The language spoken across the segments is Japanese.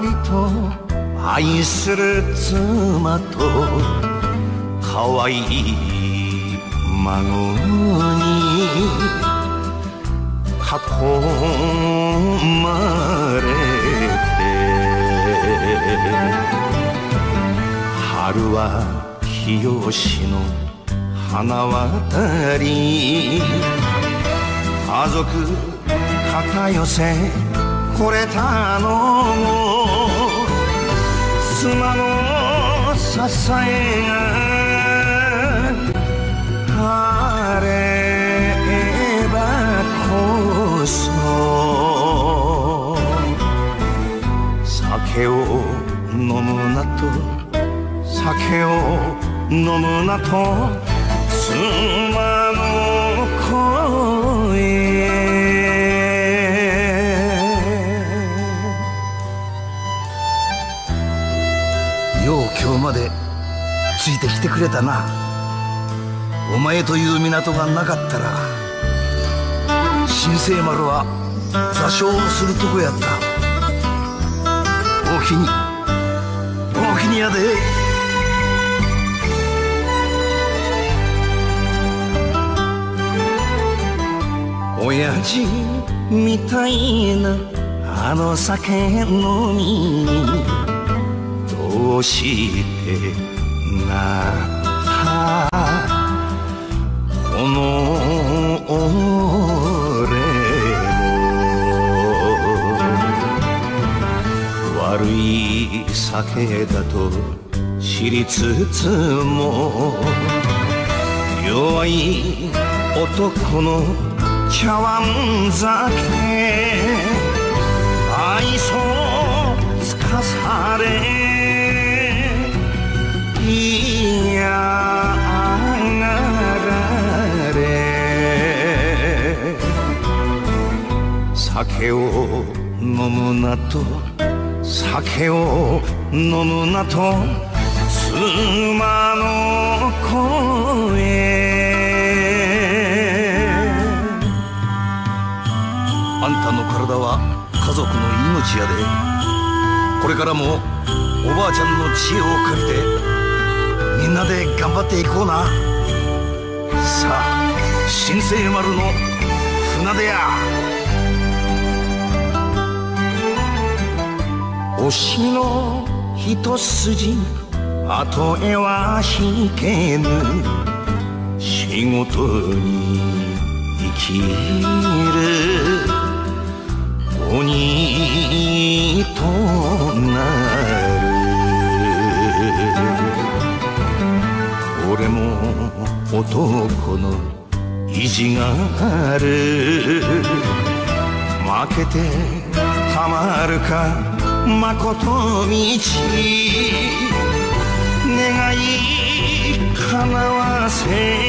りと愛する妻と可愛い孫に囲まれて、春は日吉の花渡り、家族肩寄せ惚れたのも妻の支えがあればこそ、酒を飲むなと酒を飲むなと妻の声。よう今日までついてきてくれたな。お前という港がなかったら新生丸は座礁するとこやった。おおきにおおきにやで。親父みたいなあの酒飲みにどうしてなったこの俺も、悪い酒だと知りつつも弱い男の茶碗酒愛想つかされ嫌がられ、酒を飲むなと酒を飲むなと妻の声。あんたの体は家族の命やで。これからもおばあちゃんの知恵を借りてみんなで頑張っていこうな。さあ新生丸の船出や。推しの一筋後へは引けぬ仕事に生きる鬼となる。俺も男の意地がある。負けてたまるかまこと道、願い叶わせ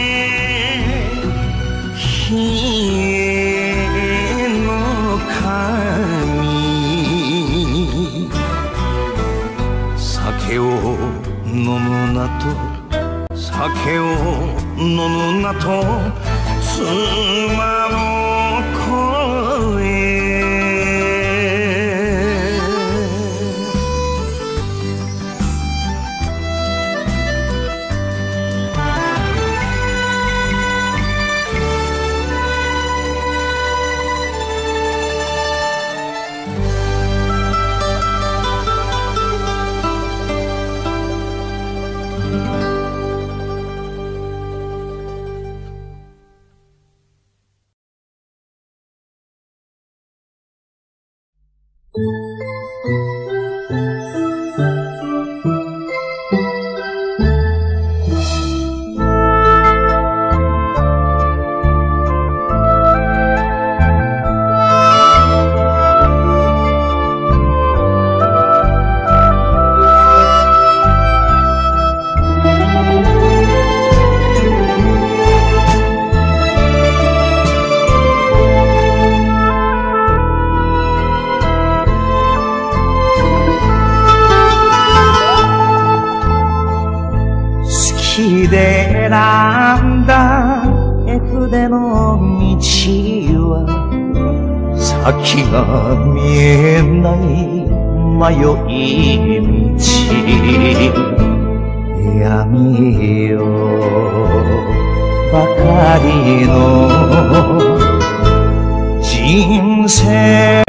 冷えの神。酒を飲むなと酒を飲むなと妻の声。 で選んだ絵筆の道は先が見えない迷い道闇よばかりの人生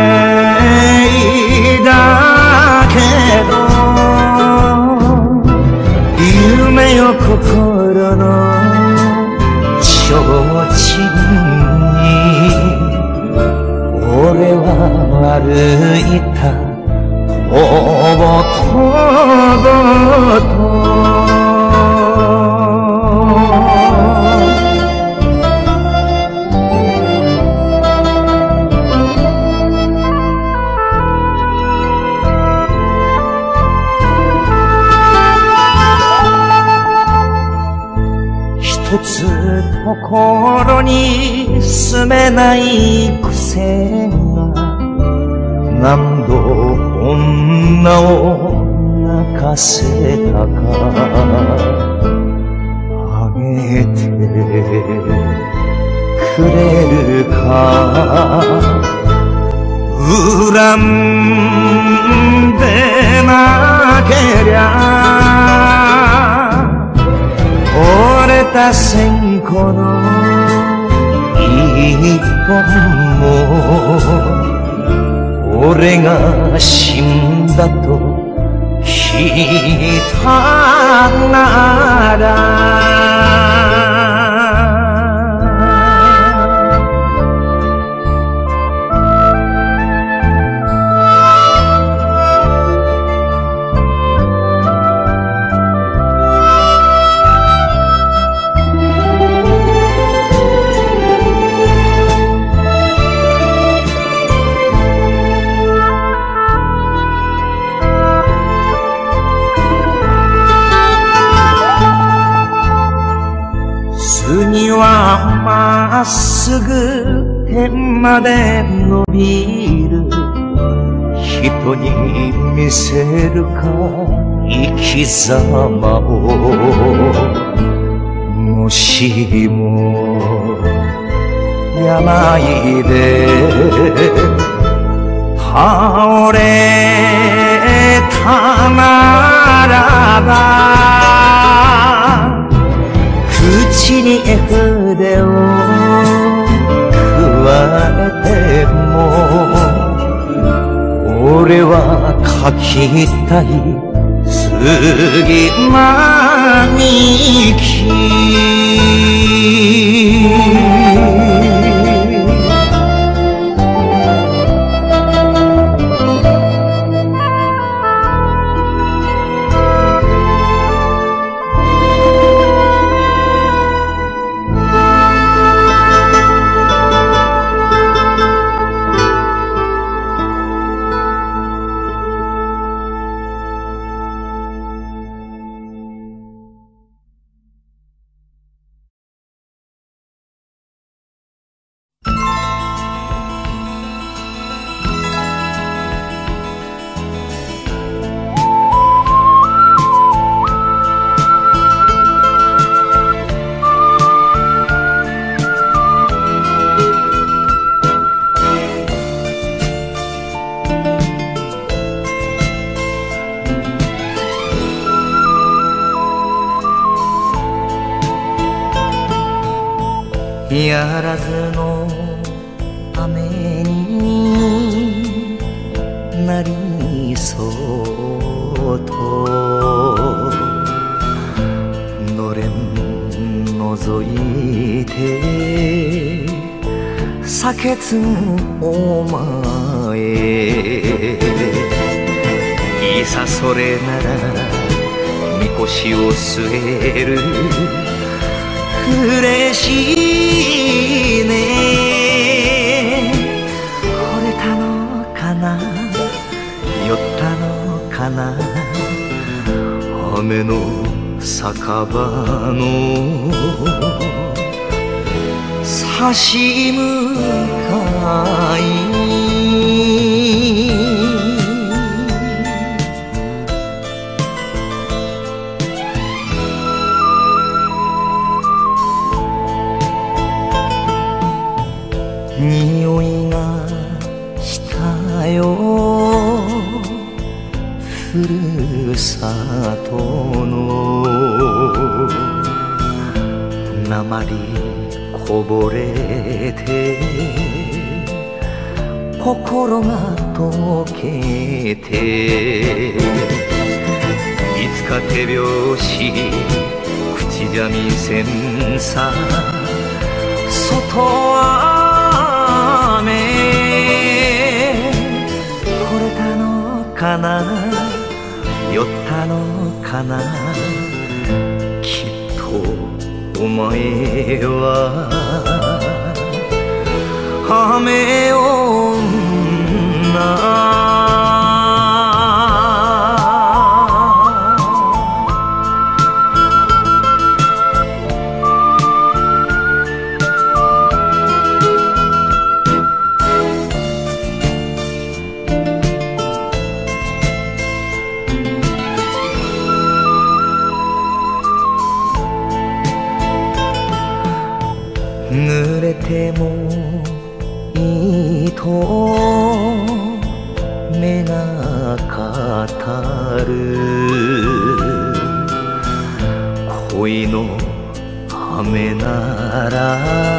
だけど夢よ心の提灯に俺は歩いたとぼとぼと一つ心に住めない癖が何度女を泣かせたかあげてくれるか恨んでなけりゃ折れた線香の一本も俺が死んだと聞いたなら次はまっすぐ天まで伸びる人に見せるか生き様をもしも病で倒れたならば口に絵筆を加えても俺は描きたい杉並やらずの雨になりそうとのれん覗いて酒つお前いざそれならみこしを据える嬉しいね惚れたのかな酔ったのかな雨の酒場の差し向かい匂いがしたよ里の鉛こぼれて心が溶けていつか手拍子口三味線さ外雨惚れたのかな酔ったのかなきっとお前は雨女濡れてもいいと目が語る恋の雨なら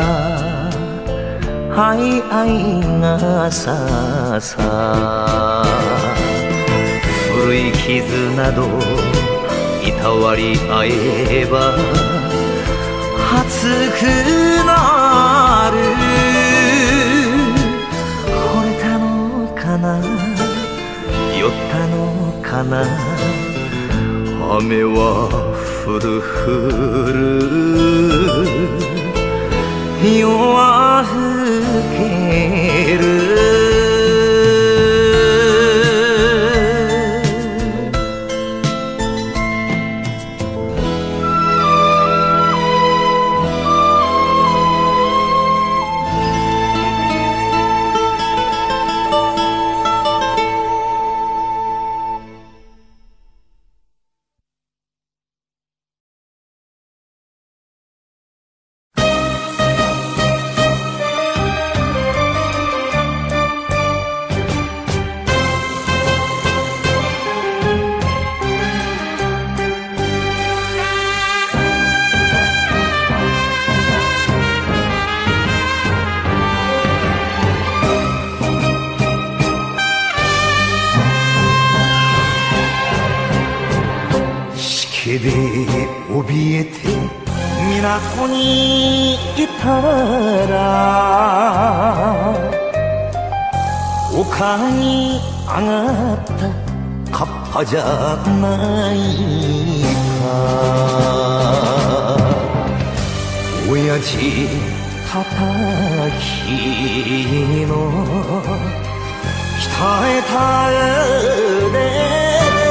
はい愛がささ古い傷などいたわり合えば熱くなる惚れたのかな酔ったのかな雨は降る降る夜は更けるで怯えて港にいたら丘に上がったカッパじゃないか親父叩きの鍛えた腕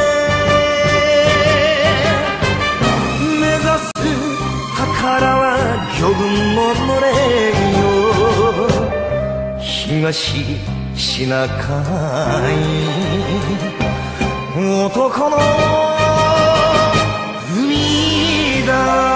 宝は魚群ののれよ東シナ海男の海だ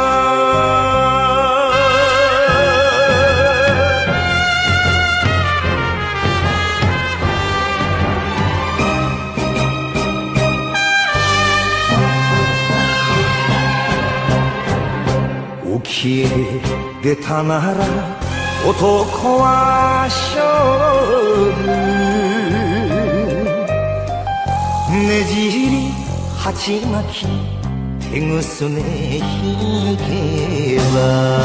沖へ出たなら男は勝負ねじり鉢巻き手ぐすね引けば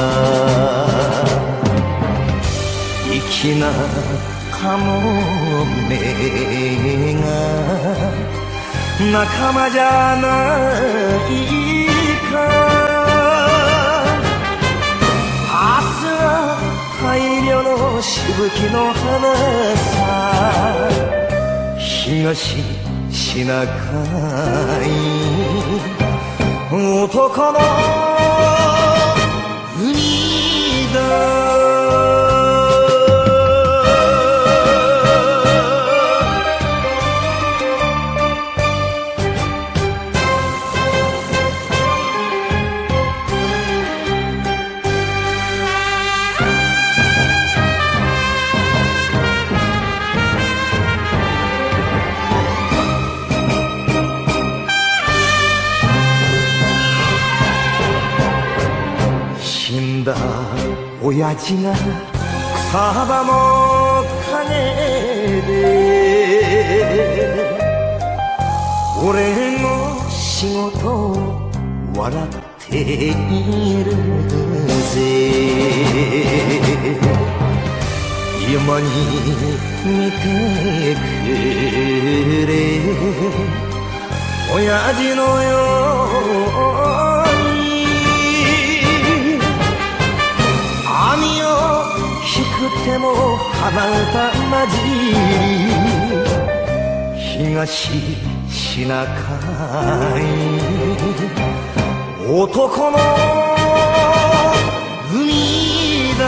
粋なかもめが仲間じゃないか大量のしぶきの花さ東シナ海男の海だだ親父が草葉の陰で俺の仕事を笑っているぜ。今に見てくれ親父のように網を引く手も離れたまじり東シナ海男の海だ。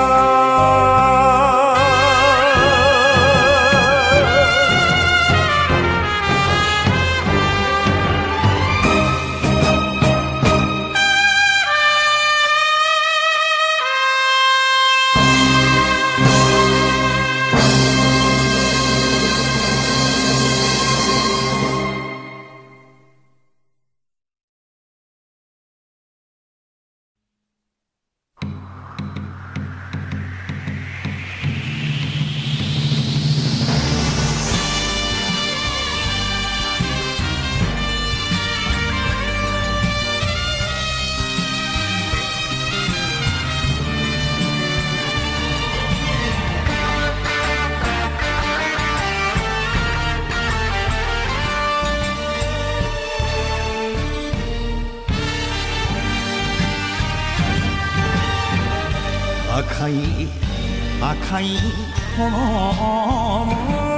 赤い赤い炎の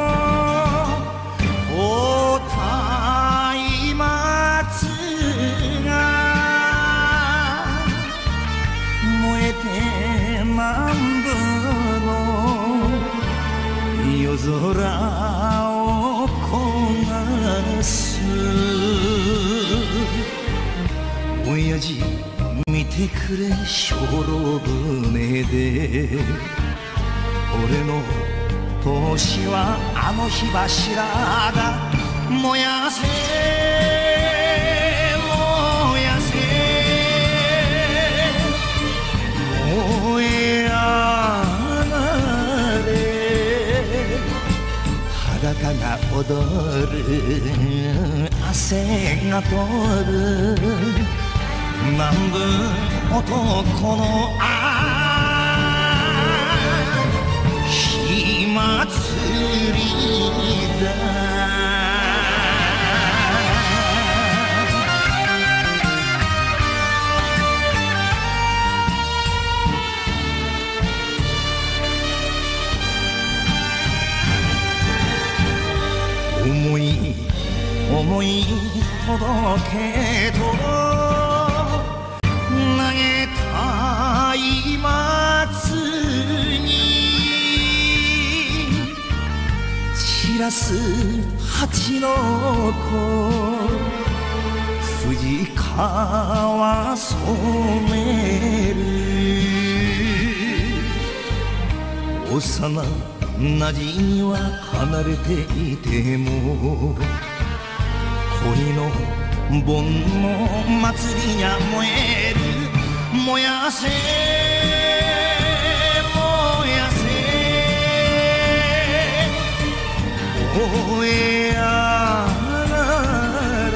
お松明が燃えて南部の夜空を焦がす。親父見てくれ精霊船で俺の年はあの火柱が燃やせ燃やせ燃え上がれ裸が踊る汗が通る南部男の火祭りだ。思い届けと投げたい松に散らす蜂の子藤川染める幼なじみは離れていても恋の盆の祭りが燃える燃やせ燃やせ燃え上がれ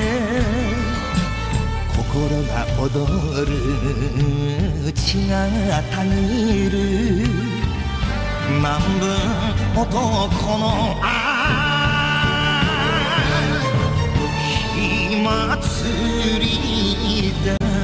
心が踊る血がたぎる南部男の火祭りだ。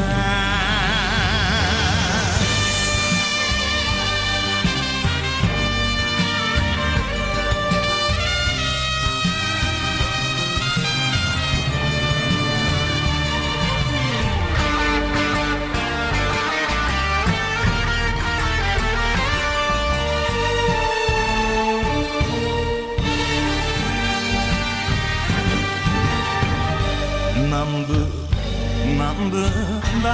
南部魂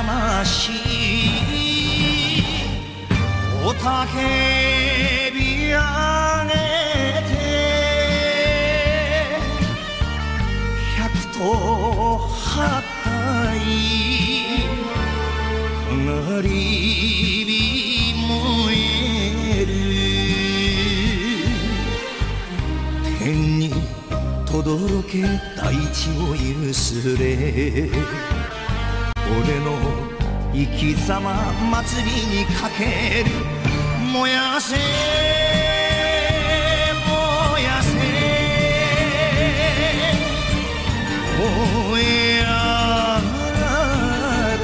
おたけび上げて百と八体輝火燃える天に轟け大地をゆすれ俺の生き様祭りにかける燃やせ燃やせ燃え上がれ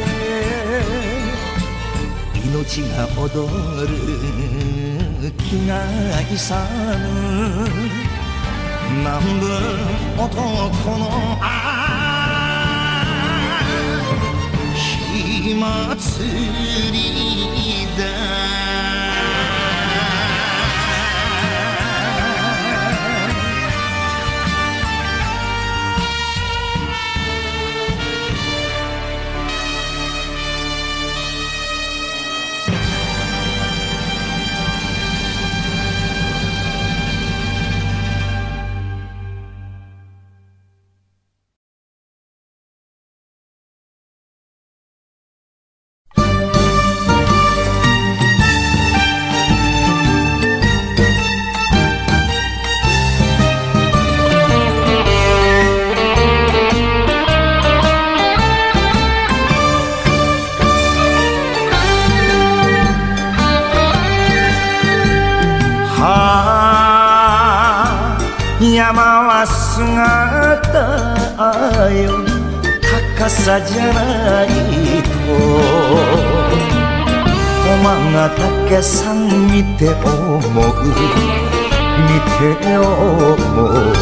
命が踊る気が勇む南部男の火祭りだ山は姿よ高さじゃないと駒ヶ岳さん見て思う見て思う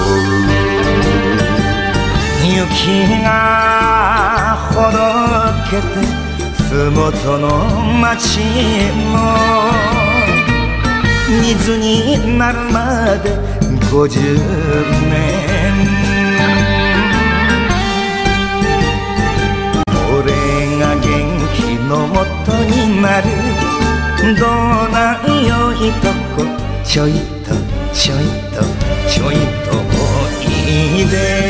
雪がほどけてふもとの町も水になるまで50年俺が元気のもとになるどうなんよいとこちょいとちょいとちょいとおいで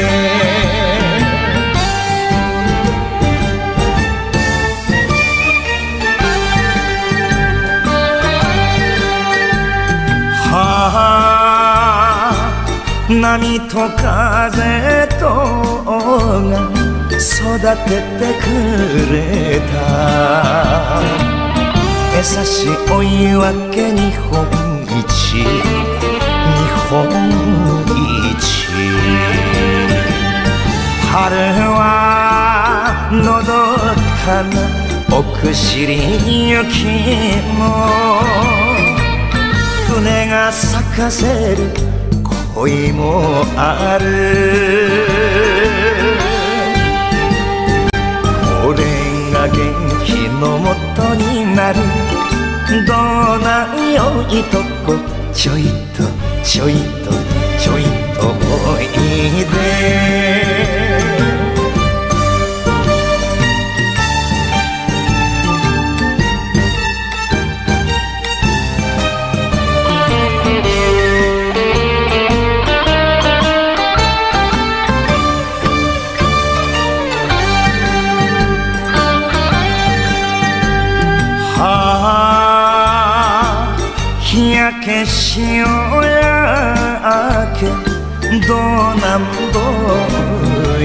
波と風とが育ててくれた優しいお湯分け日本一春はのどかな奥尻雪も船が咲かせる恋もある俺が元気のもとになるどうなんよいとこちょいとちょいとちょいとおいで日焼けしようやけどなんぼい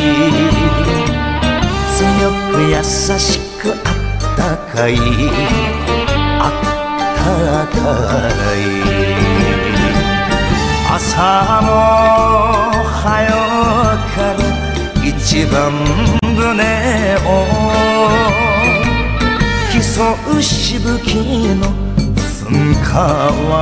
強く優しくあったかいあったかい朝も早から一番船を競うしぶきの噴火湾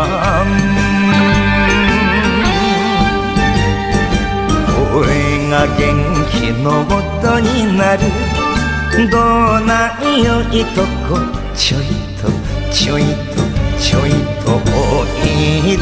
俺が元気のもとになるどうなんよいとこちょいとちょいとちょいとおいで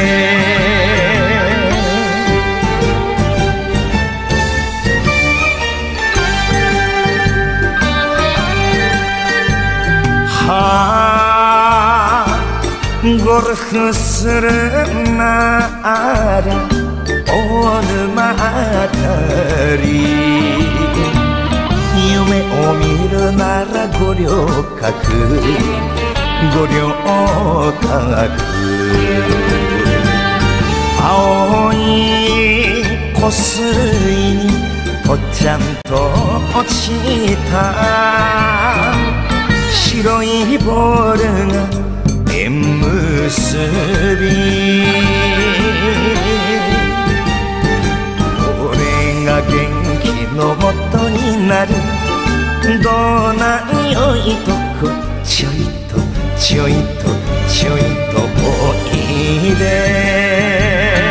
ゴルフするなら大沼あたり夢を見るなら五稜郭五稜郭青い湖水にぽっちゃんと落ちた白いボールが縁結びこれが元気のもとになるどないおいとこちょいとちょいとちょいとおいで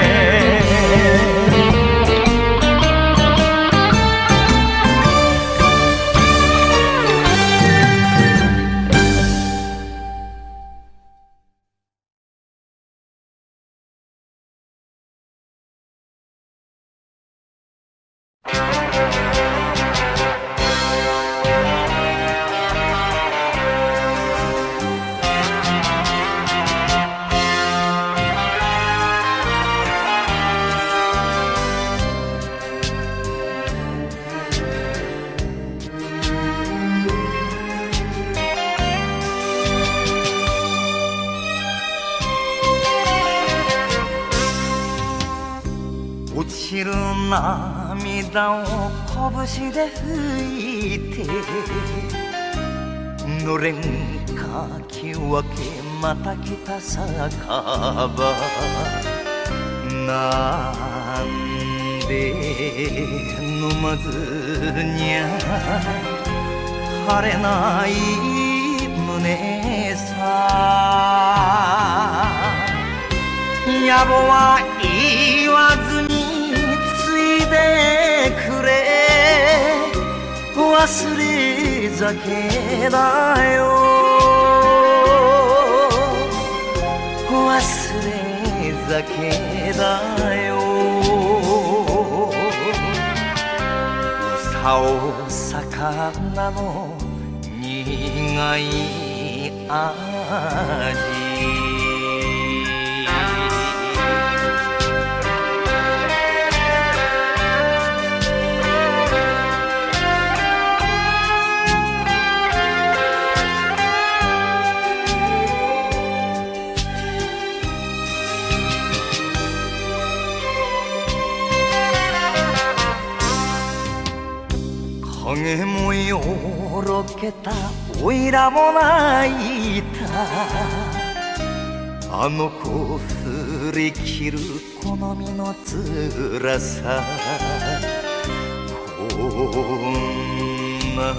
落ちる涙を拳で拭いてのれんかき分けまた来た酒場なんで飲まずにゃ晴れない胸さ野暮は言わずについでくれ忘れ酒だよ忘れ酒だよ竿魚の苦い味影もよろけたおいらも泣いたあの子振り切る好みの辛さこんな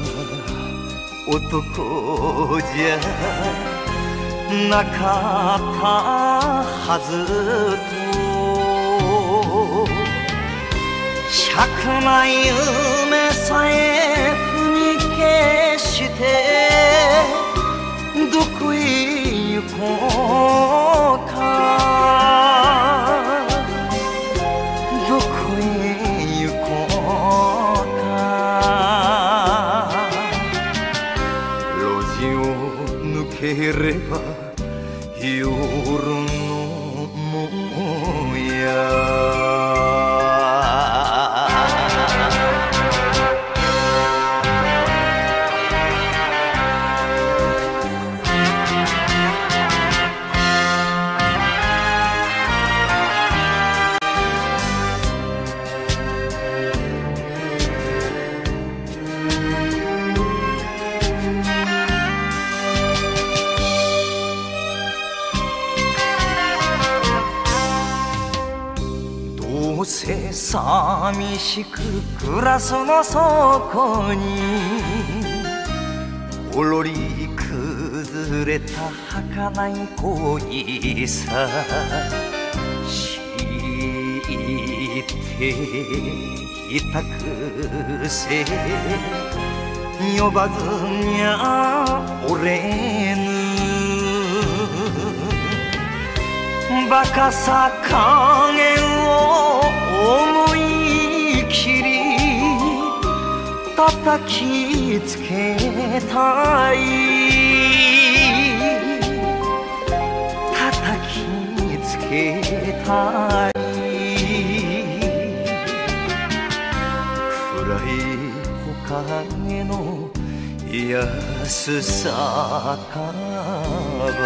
男じゃなかったはずと儚い夢さえ踏み消してどこへ行こうかどこへ行こうか路地を抜ければ夜のもやどうせ寂しく暮らすのそこにほろり崩れた儚い恋さ知っていたくせ呼ばずにゃおれぬバカさ加減を思い切り叩きつけたい叩きつけたい暗い木陰の安さかば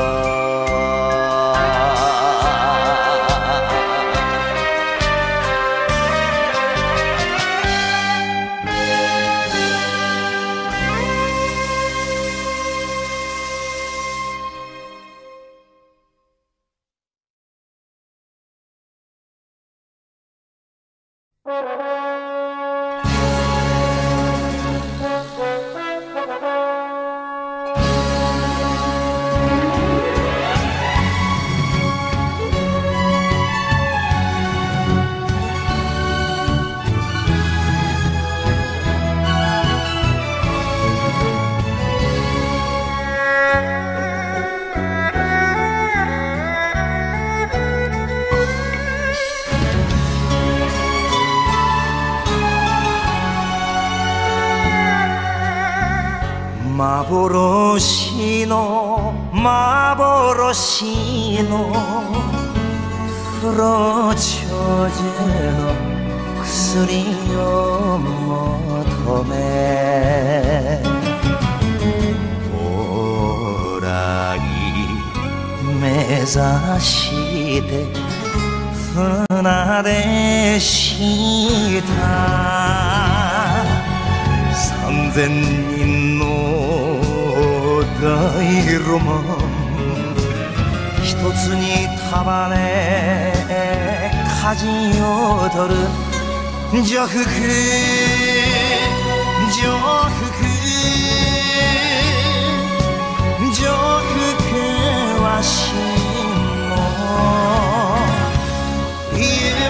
幻の幻の不老長寿の薬を求め往来目指して船出した3000人の大ロマン一つに束ね舵を取る徐福徐福徐福は真の夢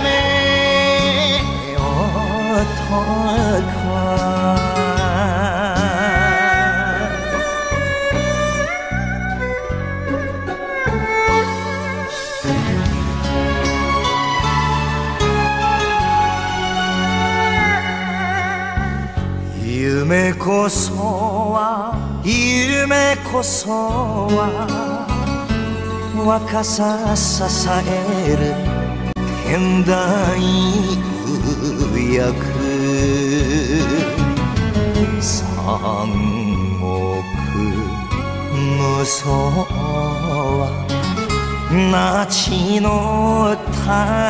男夢こそは夢こそは若さ支える現代医薬三億無双は那智の滝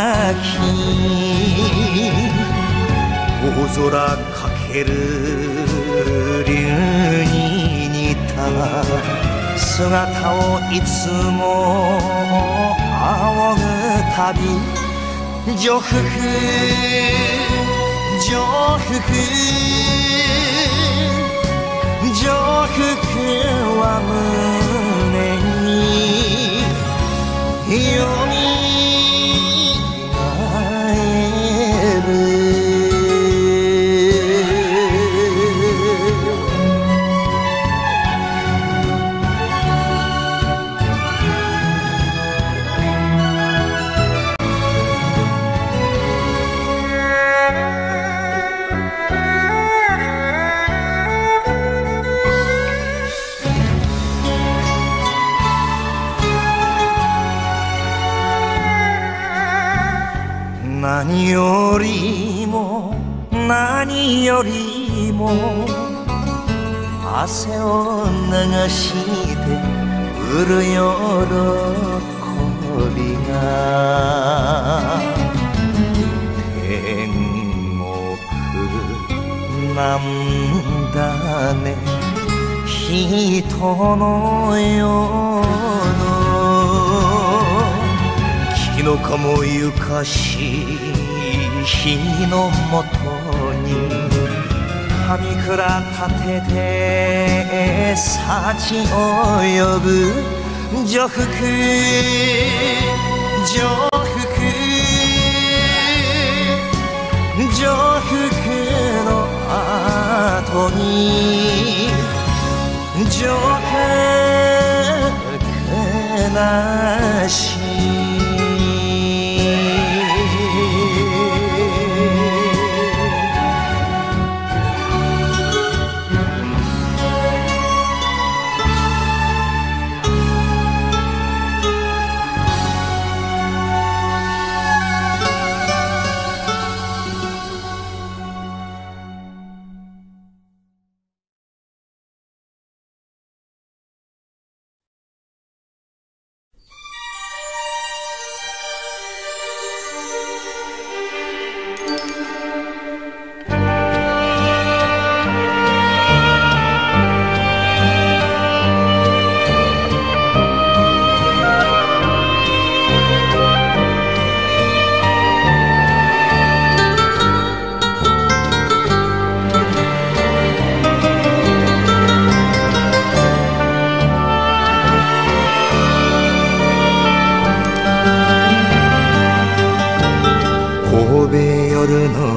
大空かける竜に似た姿をいつも仰ぐたび徐福徐福徐福は胸によみがえる何よりも何よりも汗を流して売る喜びが天国なんだね人のようキノコもゆかしい日のもとに神倉立てて幸を呼ぶ徐福徐福徐福の後に徐福なし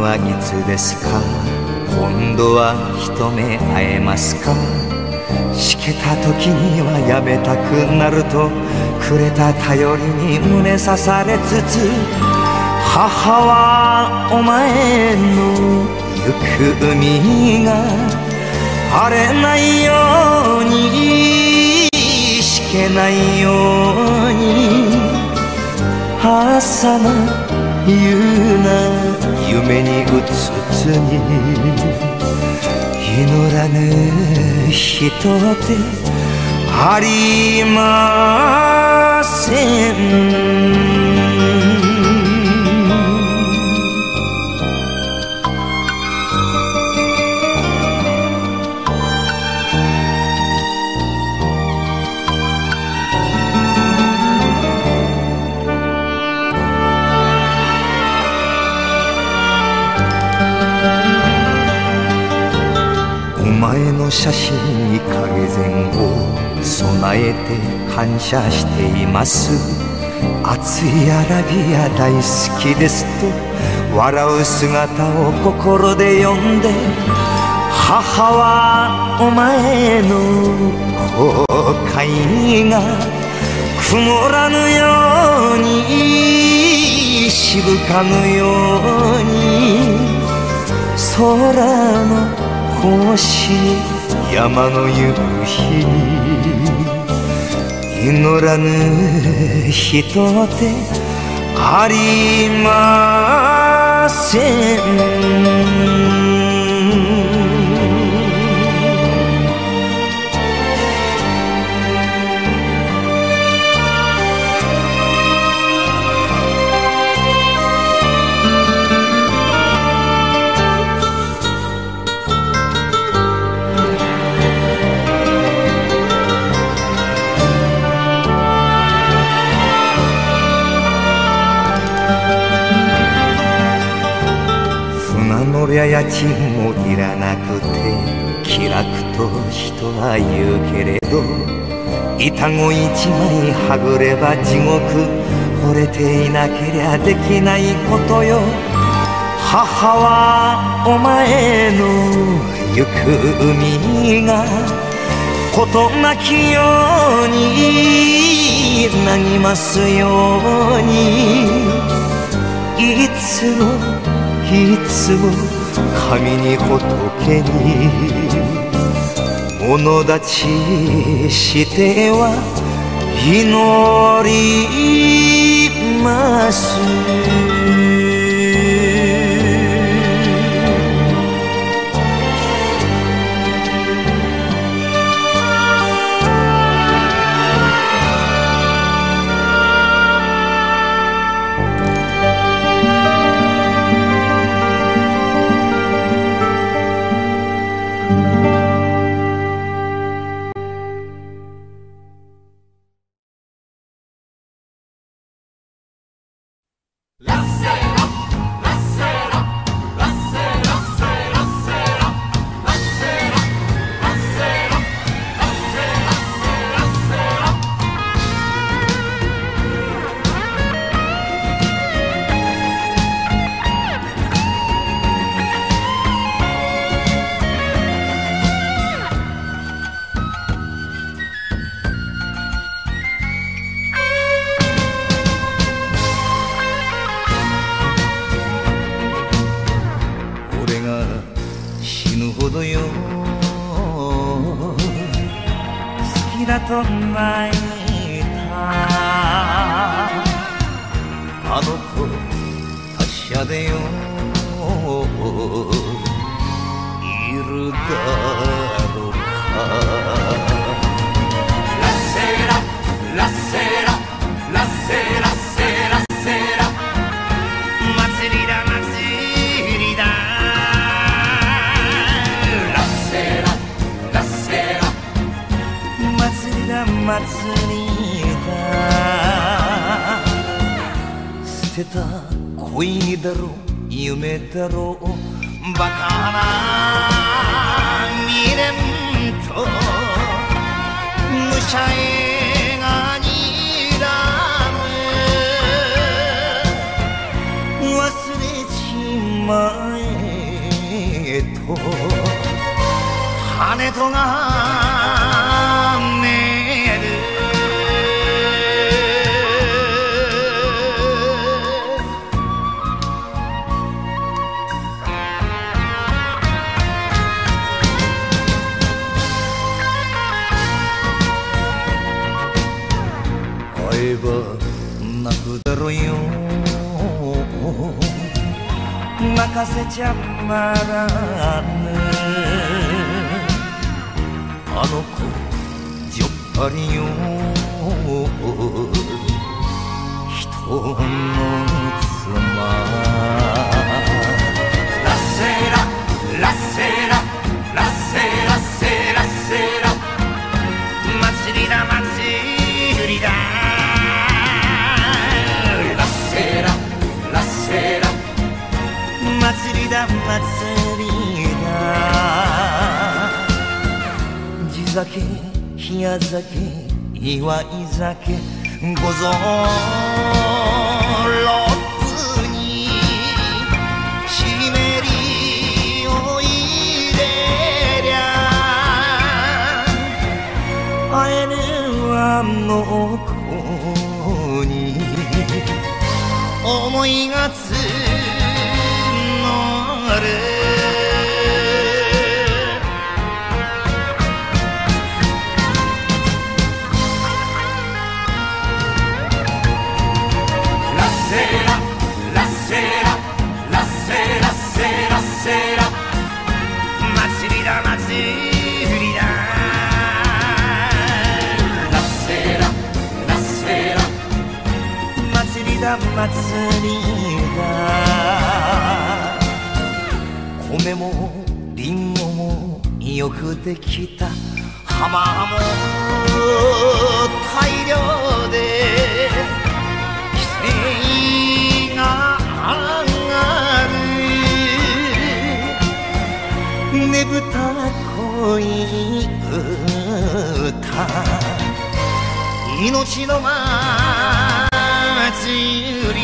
はいつですか、今度は一目会えますか。しけた時にはやめたくなると、くれた頼りに胸刺されつつ、母はお前の行く海が晴れないように、しけないように、朝な夕な夢にうつつに、祈らぬ人でありません。お前の写真に影膳を備えて感謝しています。熱いアラビア大好きですと笑う姿を心で読んで、母はお前の後悔が曇らぬように、渋かぬように、空の星山の夕日に、祈らぬ人でありません。乗りゃ家賃もいらなくて気楽と人は言うけれど、板子一枚はぐれば地獄、惚れていなけりゃできないことよ。母はお前の行く海が事なきようになぎますように、いつもいつも神に仏に物立ちしては祈ります。だと泣いたあの子達者でよいるだろうか。ラッセララッセララッセラッセラッセラ祭りだ祭りだラッセララッセラ祭りだ祭りだ捨てた恋だろう夢だろうバカな未練と無茶絵がにらむ忘れちまえ子が寝る会えば泣くだろうよ泣かせちゃならぬあの子じょっぱりよ人の妻ラッセララッセララッセラッセラッセラ祭りだ祭りだラッセララッセラ祭りだ祭りだ地酒冷や酒祝い酒ごぞろくに湿りを入れりゃ会えぬあの子に思いがつ祭りだ米もリンゴもよくできた浜も大量で規制が上がるねぶた恋歌命の祭り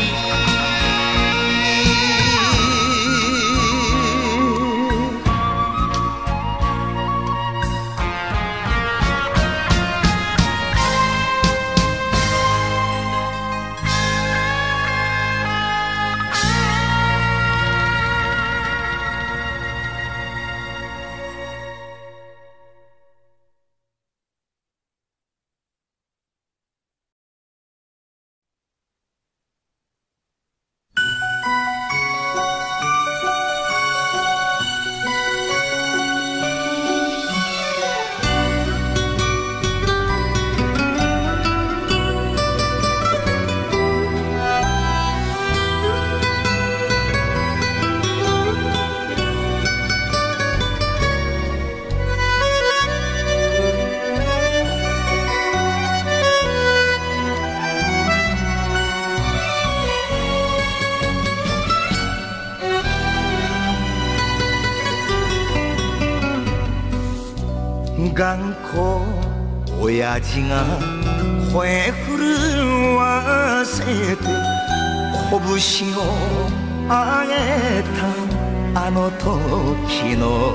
頑固親父が声震わせて拳を上げたあの時の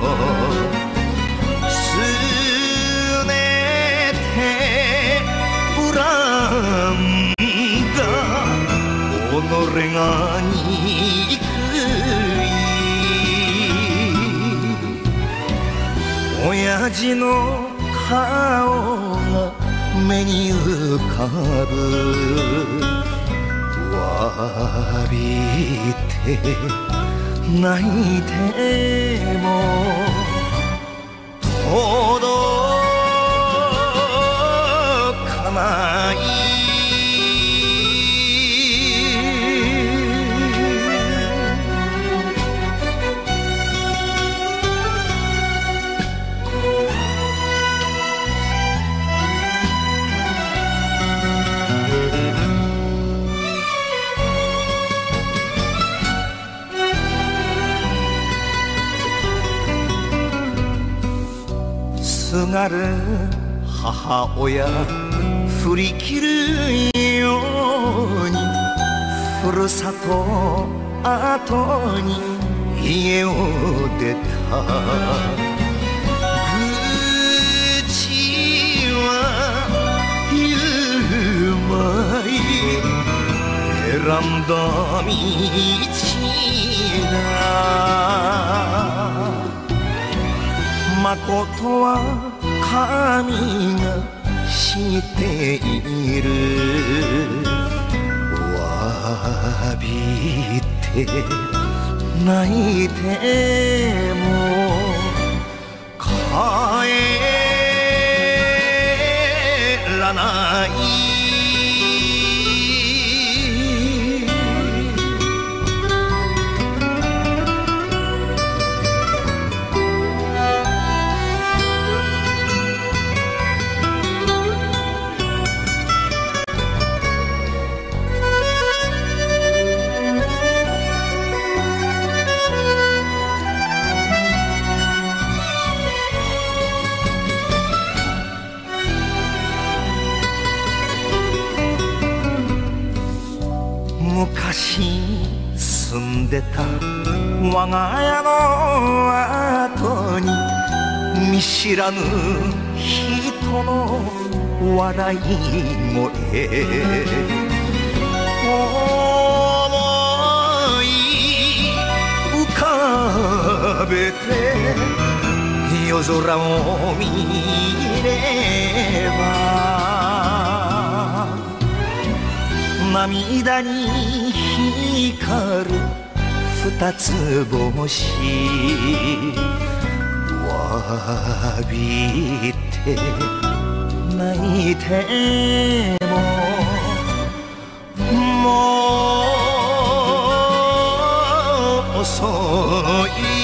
すねて恨んだ己が憎い親父の顔が目に浮かぶ詫びて泣いても届かないすがる母親振り切るようにふるさと後に家を出たぐんだ道だまことは神が知っている詫びて泣いても帰らない昔住んでた我が家の後に見知らぬ人の笑い声思い浮かべて夜空を見れば涙に光る二つ星詫びて泣いてももう遅い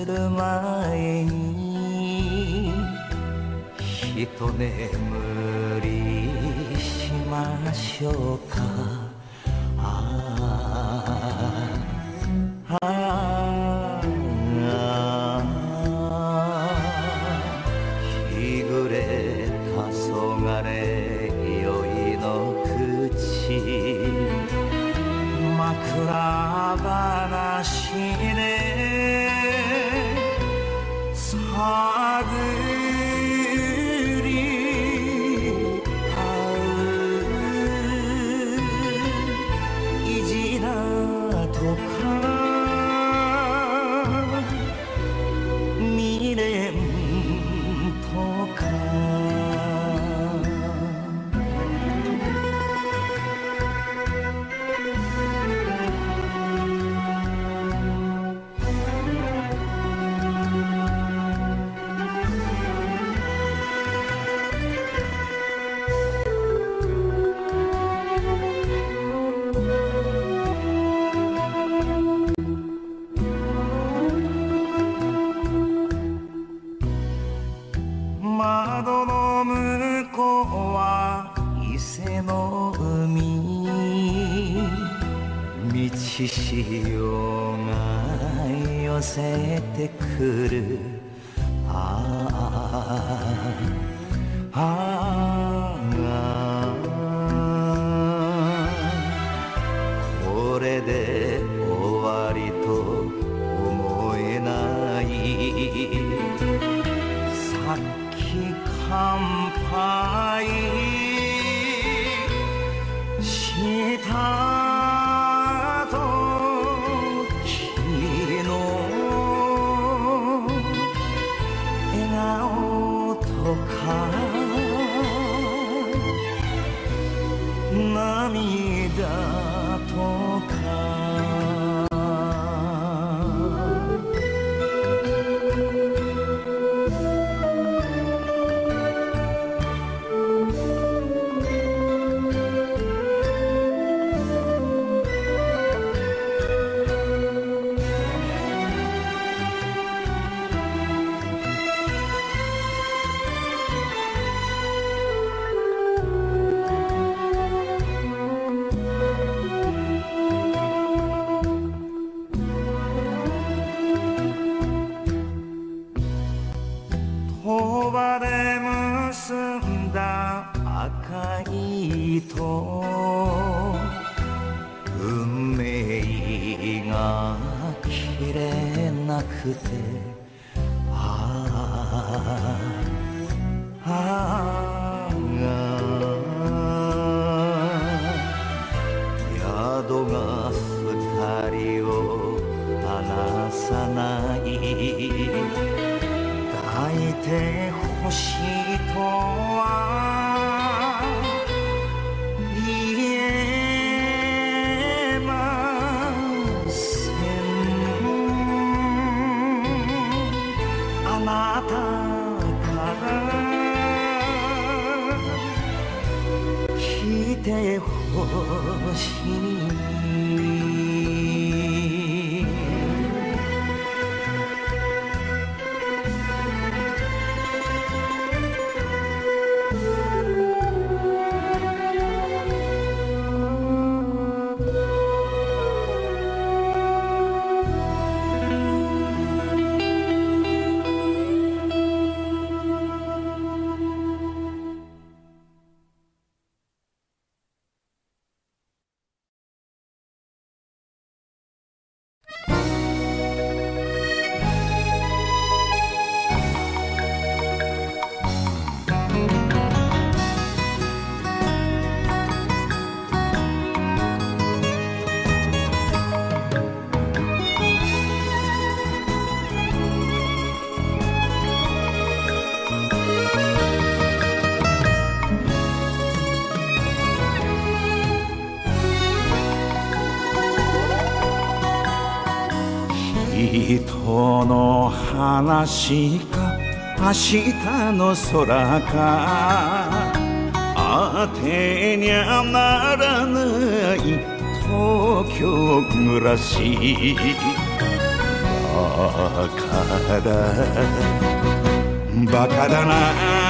る前にひと眠りしましょうか。日暮れ黄昏酔いの口枕話で探り合ういじらとか未練とか窓の向こうは伊勢の海満ち潮が寄せてくるこれで終わりと思えないさっき乾杯した時の笑顔とか涙とか帳場で結んだ赤い糸運命が切れなくて宿が二人を離さない抱いてほしいとは言えません。あなたから来てほしい人の話か明日の空か当てにゃならない東京暮らしバカだな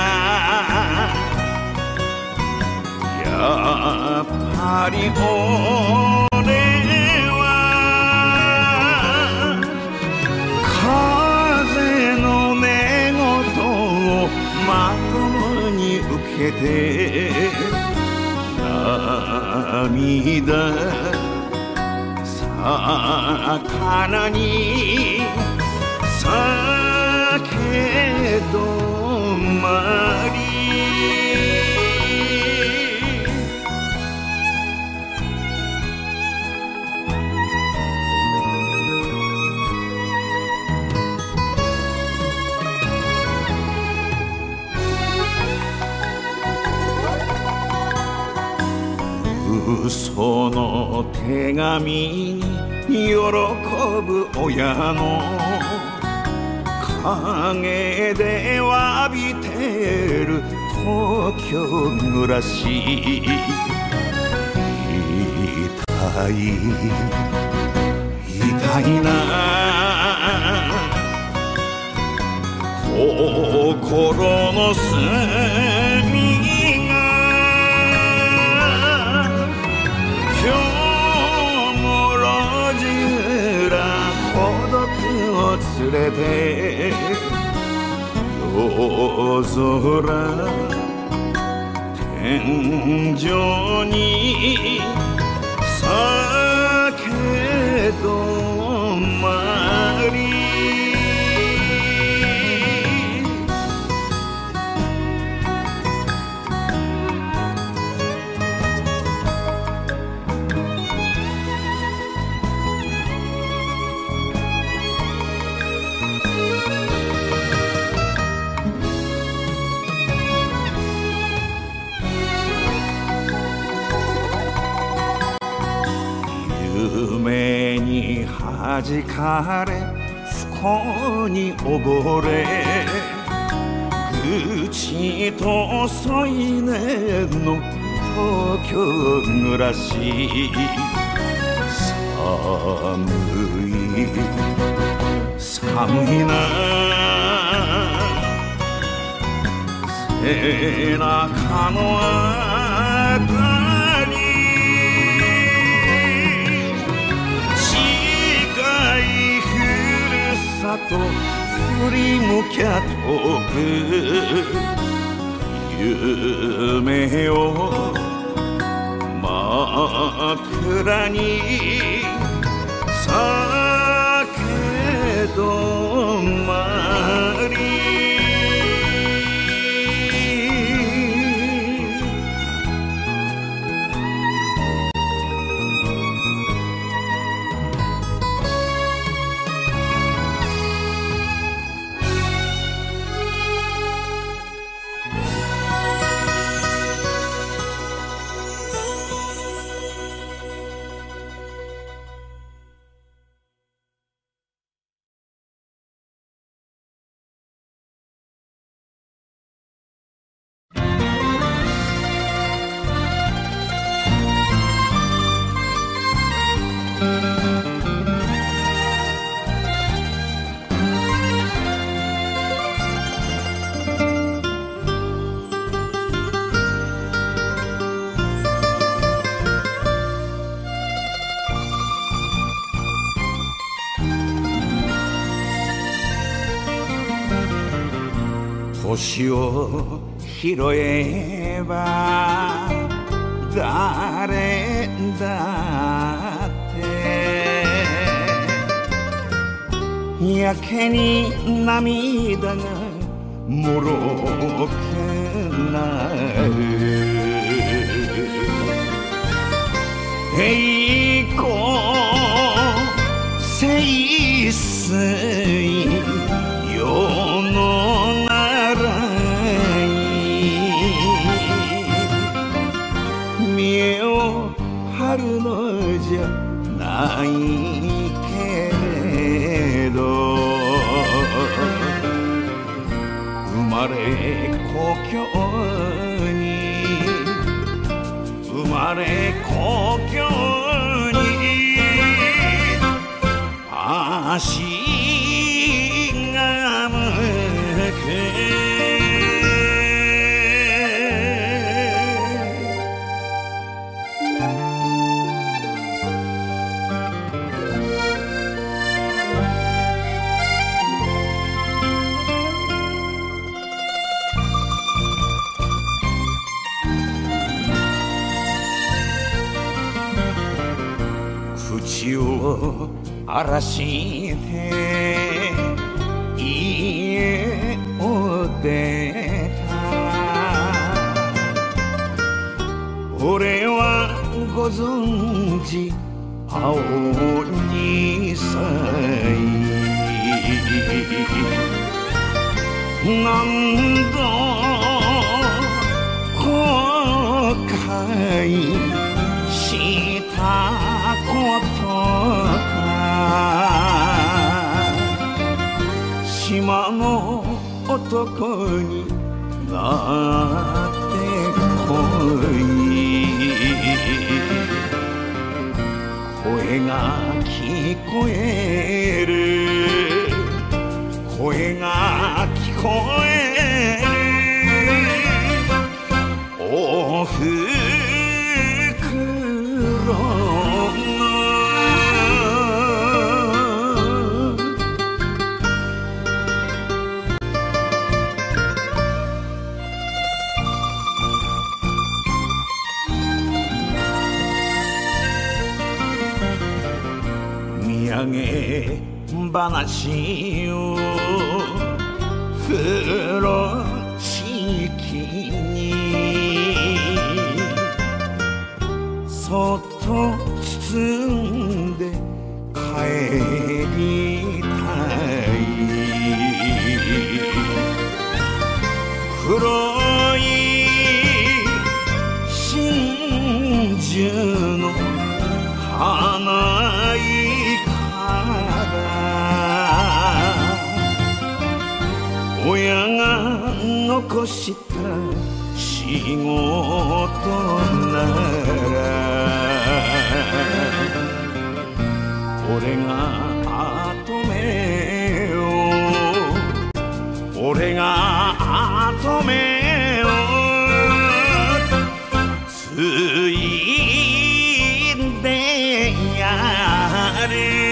やっぱり俺は風の音をまともに受けて涙魚に酒止まり嘘の手紙に喜ぶ親の陰で詫びてる東京暮らし痛いな心の隅今日も路地裏孤独を連れて夜空天井に酒止まり夢に弾かれ不幸に溺れ愚痴と添い寝の東京暮らし寒いな背中のあたりと振り向きゃ遠く夢を真っ暗に酒止まり星を拾えば誰だってやけに涙がもろくなる栄光盛衰世の見栄を張るのじゃないけれど生まれ故郷に生まれ故郷に足と嵐で家を出た。俺はご存知青二歳、何度後悔したことか。島の男になってこい、声が聞こえる、声が聞こえる、おふくろの土産話を風呂敷にそっと包んで帰りたい。黒い真珠の花いから親が残した仕事なら俺が跡目を俺が跡目をついでやる。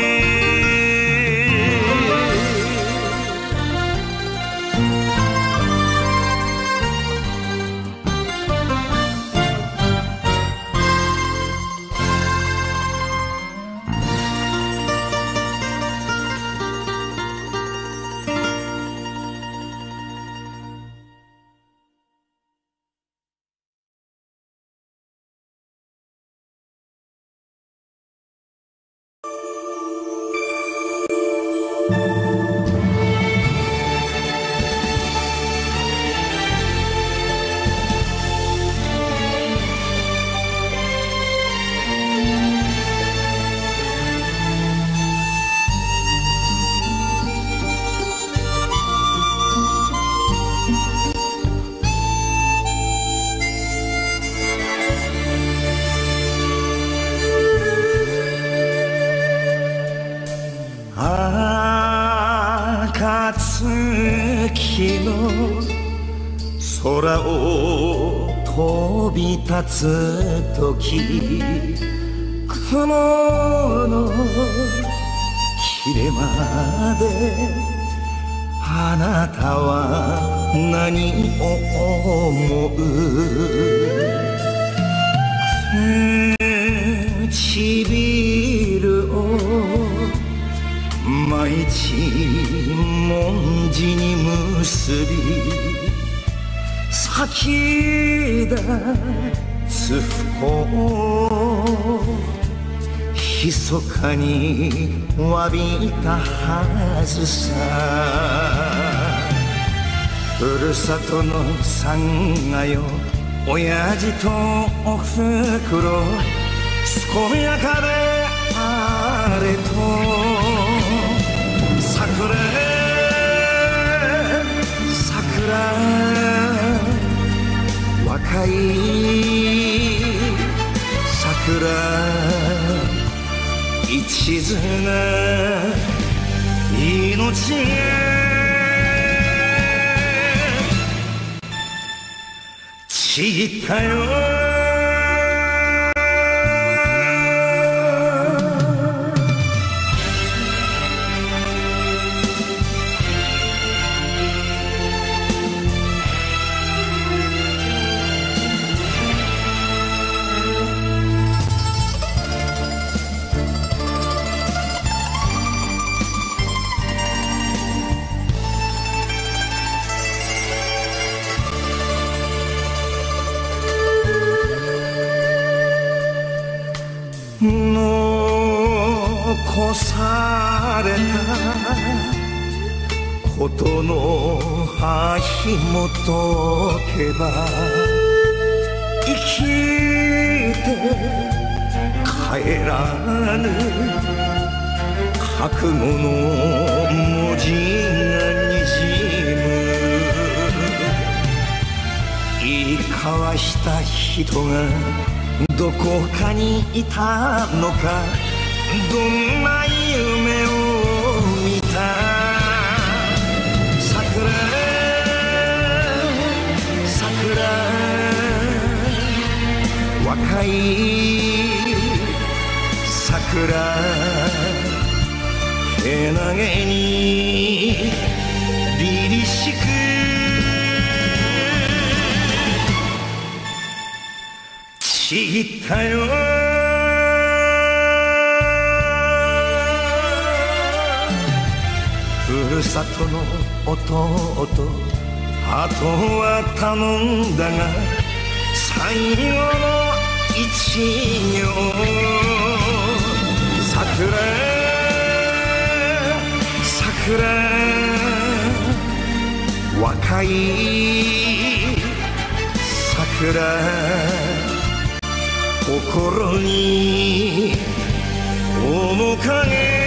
暁の空を飛び立つ時、雲の切れ間であなたは何を思う。唇を毎日文字に結び先立つ不幸を密かに詫びたはずさ。ふるさとの山河よ、親父とおふくろ、健やかであれと。桜若い桜一途な命が散ったよ。 残されたことの紐解けば生きて帰らぬ覚悟の文字がにじむ言い交わした人がどこかにいたのかどんな夢を見た桜桜若い桜けなげに凛々しく散ったよふるさとの弟あとは頼んだが最後の一行桜桜若い桜心に面影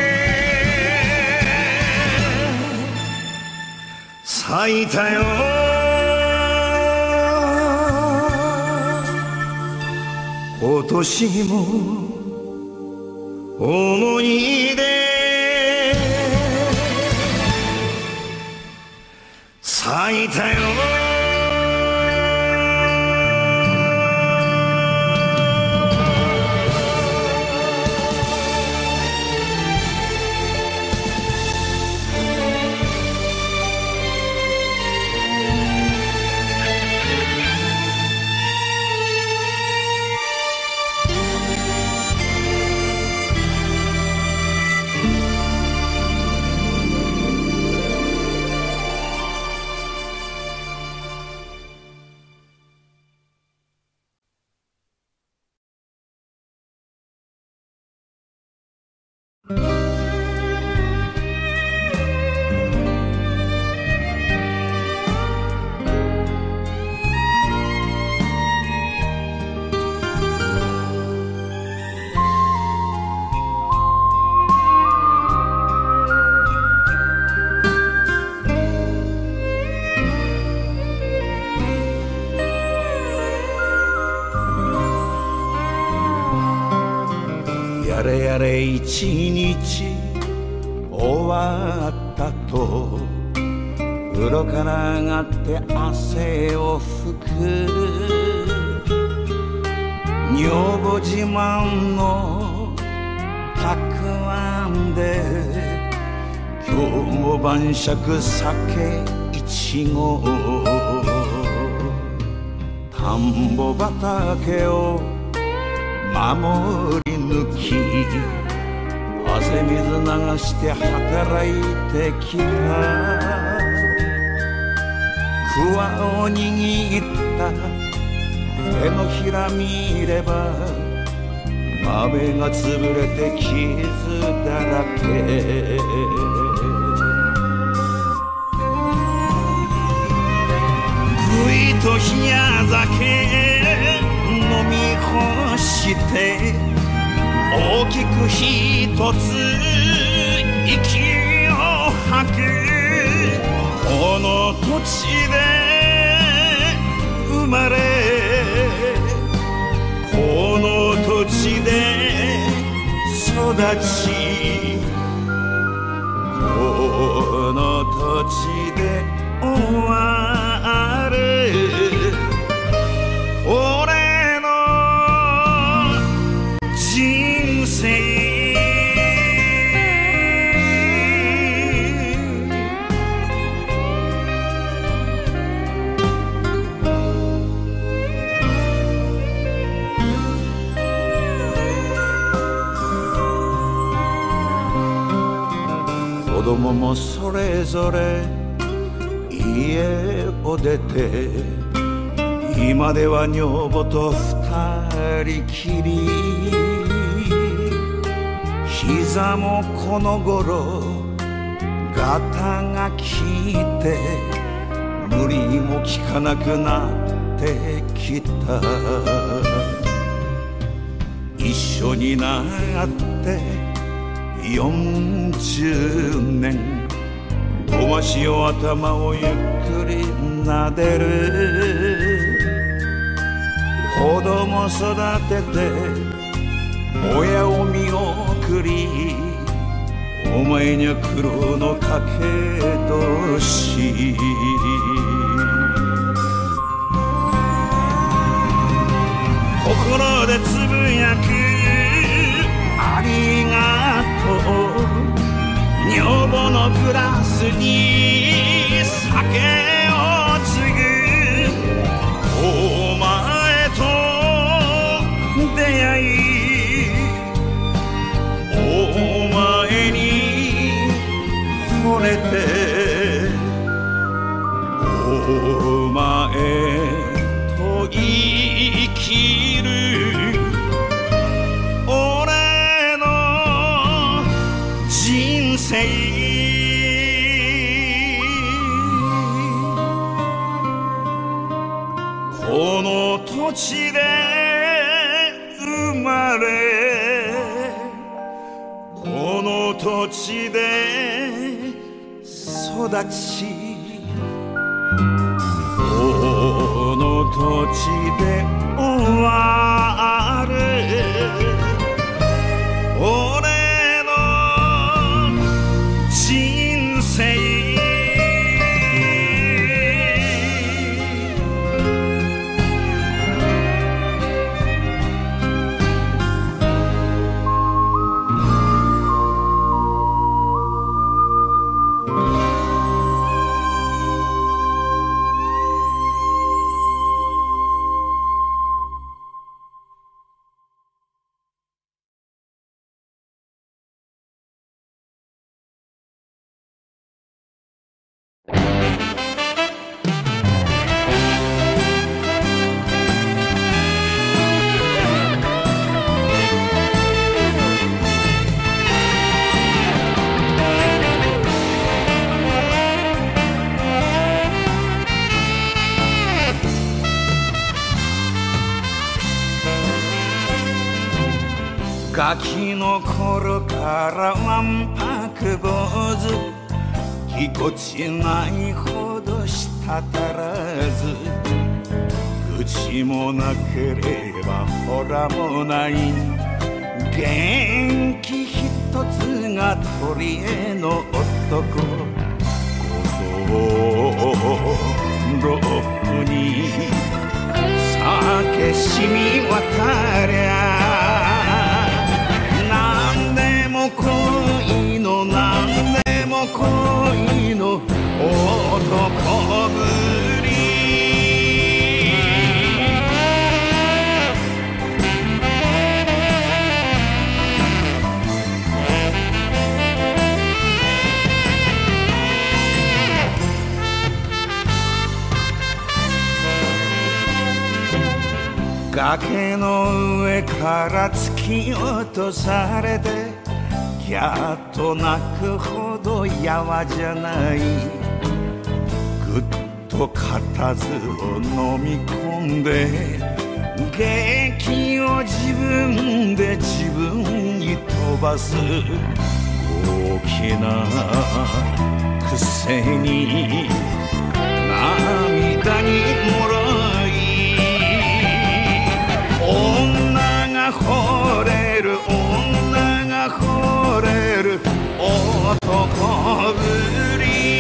咲いたよ今年も思い出咲いたよやれやれ一日終わったと風呂から上がって汗を拭く女房自慢のたくあんで今日も晩酌酒一合田んぼ畑を守り抜き汗水流して働いてきたくわを握った手のひら見れば豆が潰れて傷だらけぐいと冷や酒飲み干して大きく一つ息を吐くこの土地で生まれこの土地で育ちこの土地で終わる俺の人生子供もそれぞれ家を出て今では女房と二人きり一膝もこの頃ガタがきて無理も効かなくなってきた。一緒になって40年ごま塩頭をゆっくり撫でる。子供育てて親を見送りお前にゃ苦労のかけ年。心でつぶやくありがとう。女房のグラスに酒を継ぐ。お前と出会いお前に惚れてお前と生きる。俺の人生この土地で生まれこの土地で育ちこの土地で終わる。俺の人生ガキの頃からわんぱく坊主ぎこちないほどしたたらず口もなければほらもない元気一つが取り柄の男ロックに酒染み渡りゃ恋の何でも恋の男ぶり崖の上から突き落とされてギャッと泣くほどやわじゃないぐっと固唾を飲み込んで元気を自分で自分に飛ばす大きなくせに涙にもろい女が惚れる女が惚れる男ぶり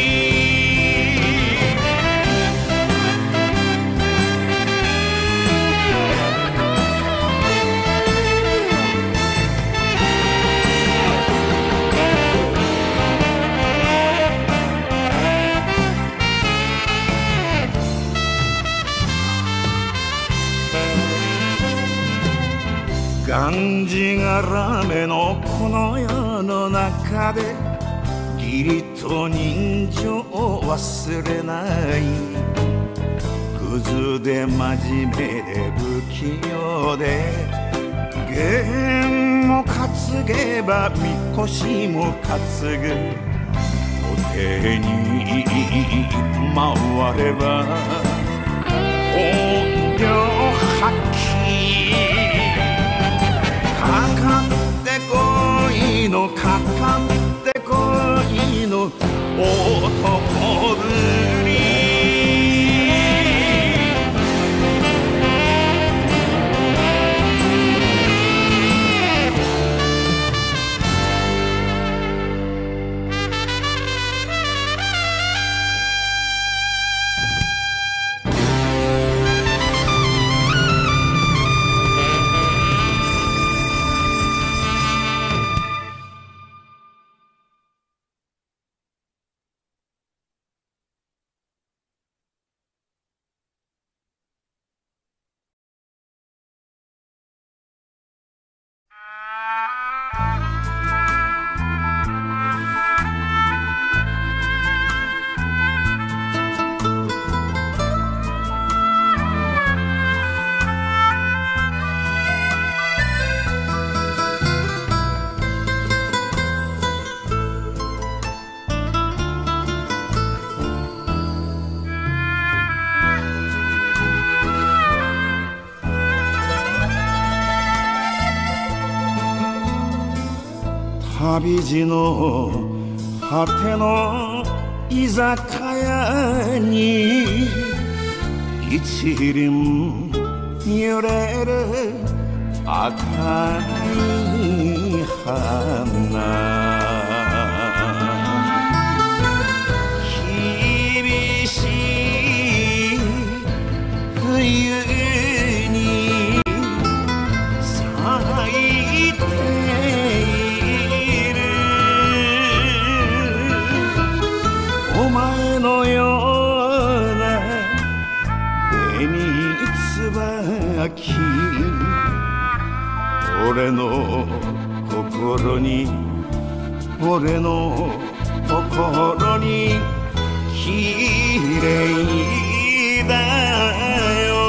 がんじがらめのこの世の中で義理と人情を忘れないクズで真面目で不器用で現も担げばみこしも担ぐ、お手に回れば本領発揮、かかってこいのかかってこいの男ぶり、旅路の果ての居酒屋に一輪揺れる赤い花、厳しい冬に咲いてお前のような紅椿、俺の心に俺の心に綺麗だよ。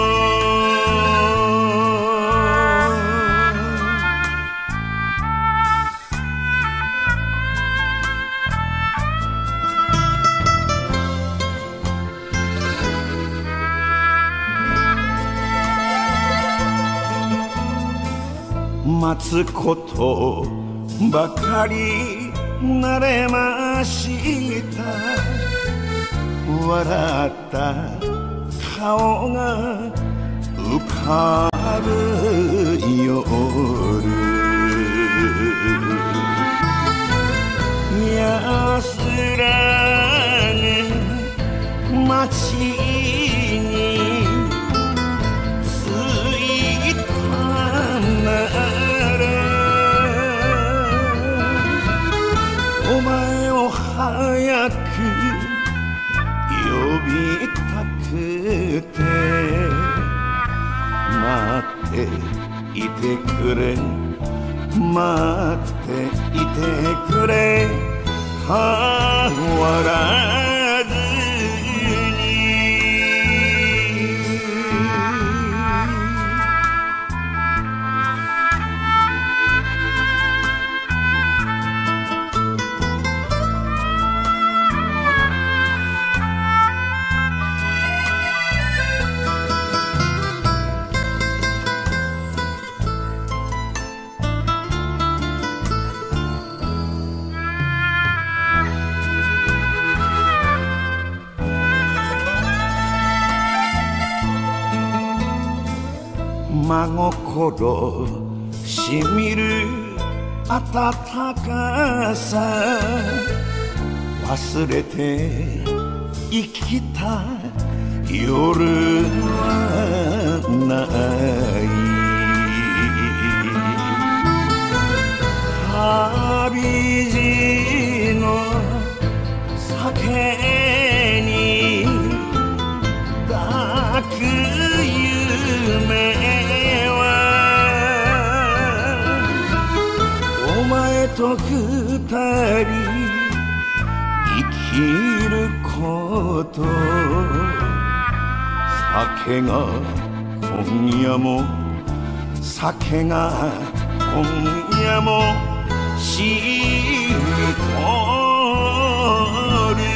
待つことばかり慣れました。笑った顔が浮かぶ夜、安らぐ街に着いたなお前を早く呼びたくて待っていてくれ待っていてくれ変わらずに真心しみる温かさ忘れて生きた夜はない旅路の酒に抱く夢お前と二人生きること酒が今夜も酒が今夜もしみとる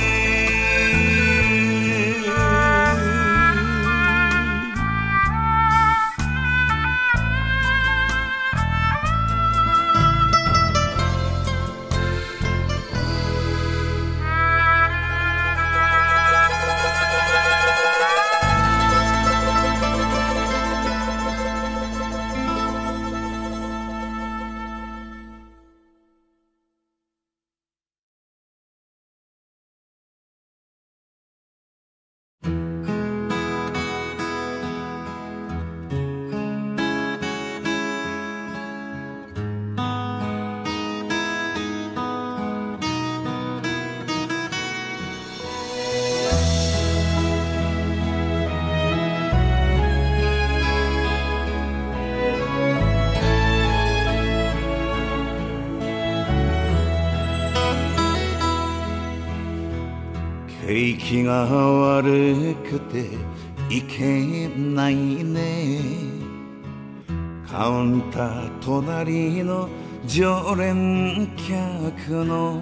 景気が悪くていけないねカウンター隣の常連客の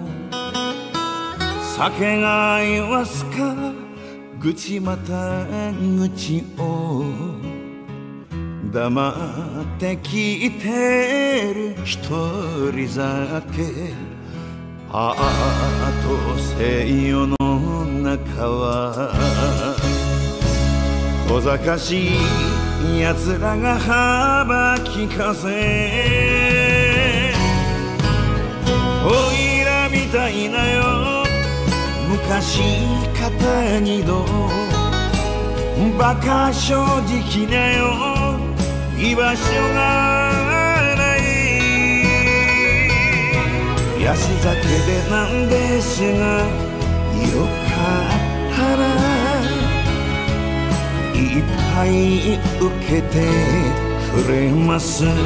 酒が言わすか愚痴また愚痴を黙って聞いてる一人酒あと西洋の中は小賢しい奴らが幅利かせおいらみたいなよ昔片二度バカ正直なよ居場所がない安酒でなんですがよかったらいっぱい受けてくれますか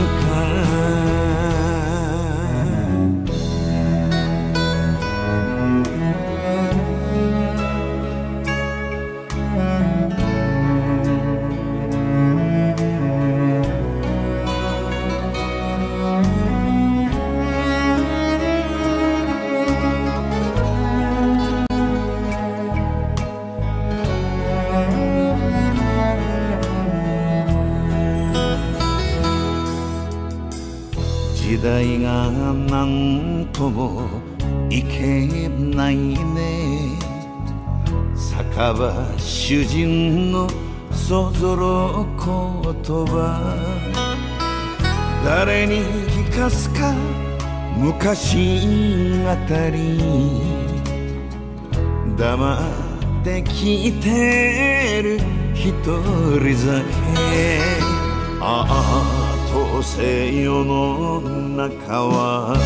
時代がなんともいけないね酒場主人のそぞろ言葉誰に聞かすか昔語り黙って聞いてる一人酒西洋の中は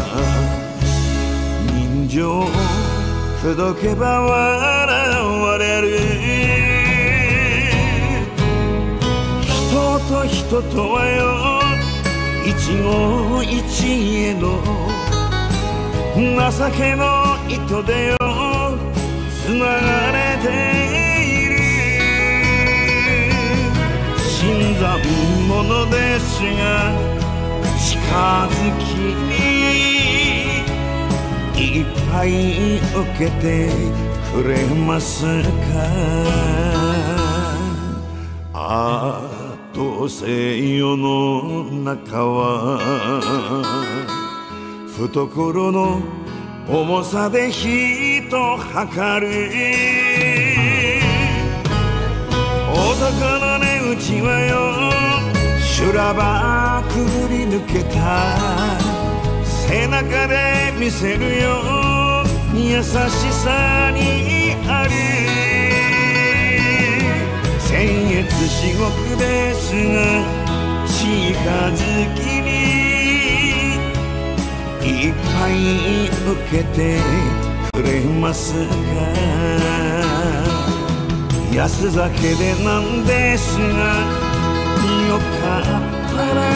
人情ほどけば笑われる人と人とはよ一期一会の情けの糸でよつながれて新参者ですが近づきいっぱい受けてくれますかあと西洋の中は懐の重さで人測る男の値打ちはよ修羅場くぐり抜けた背中で見せるよ優しさにある僭越至極ですが近づきにいっぱい受けてくれますか安酒でなんですがよかったら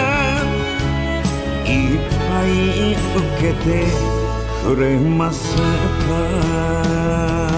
いっぱい受けてくれますか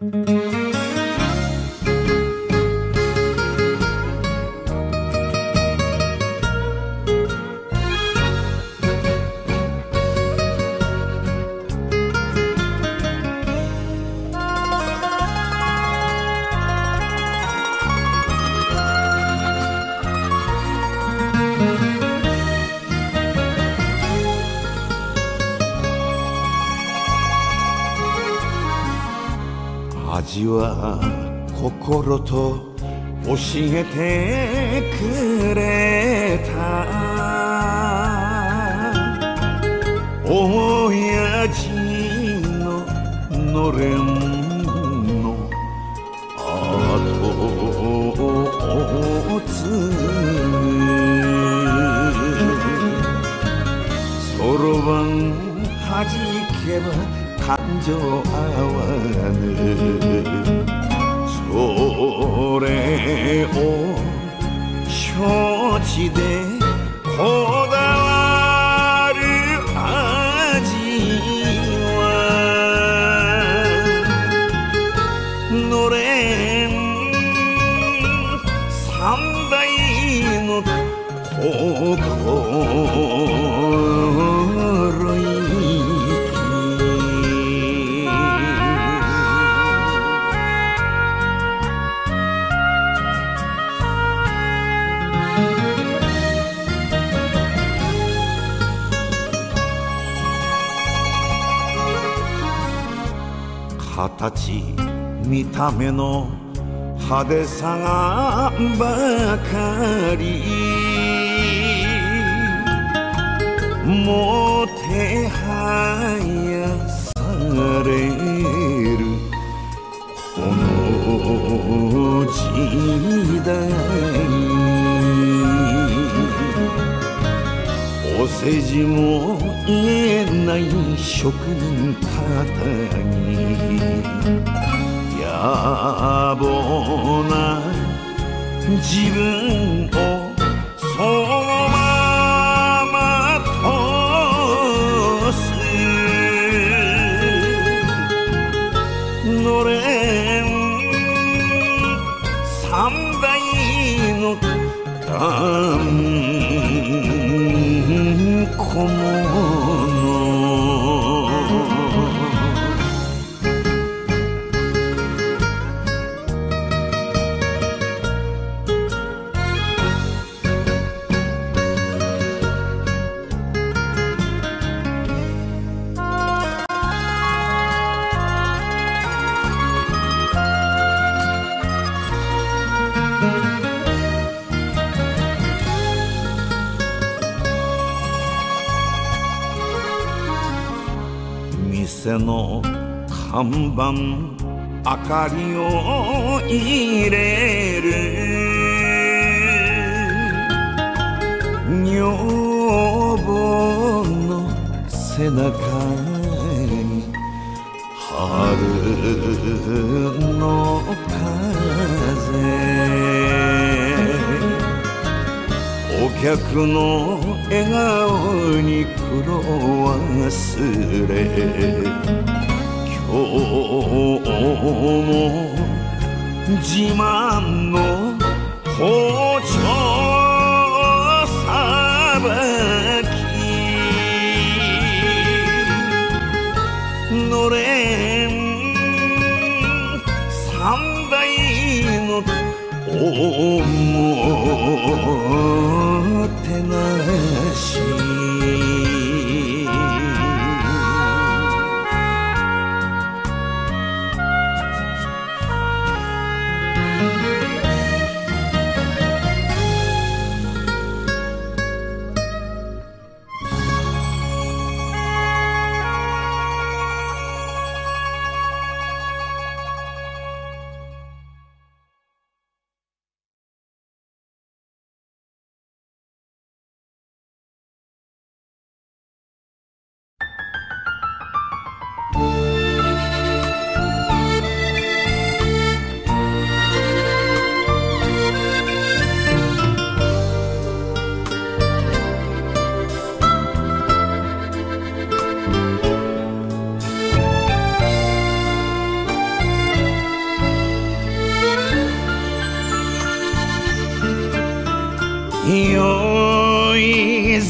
味は心と教えてくれた親父ののれんの後を継ぐそろばんはじけば感情合わぬそれを承知でこだわる味はのれん三代の心意形見た目の派手さがばかりもてはやされるこの時代お世辞も言えない職人方に野暮な自分をそのまま通すのれん三代の頑固者店の看板明かりを入れる女房の背中に春の風お客の笑顔に黒忘れ今日も自慢の包丁さばきのれん三代のおもてなし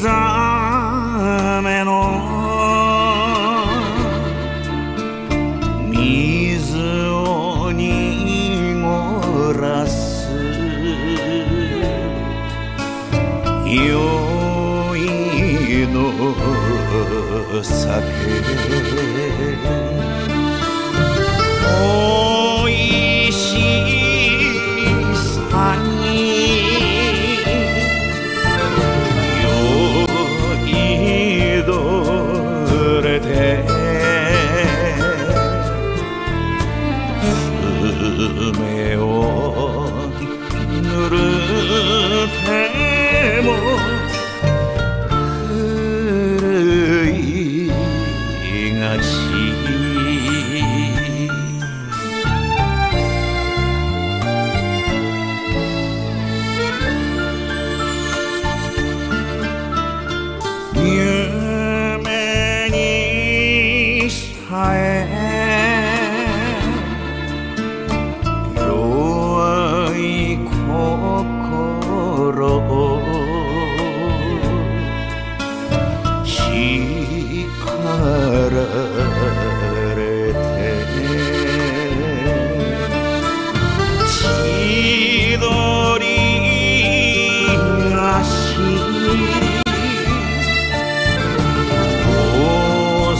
ざめの水を濁らす酔いの酒おいしさに酔いどれて爪を塗る手も古いがち夢にさえ弱い心を叱られて千鳥足お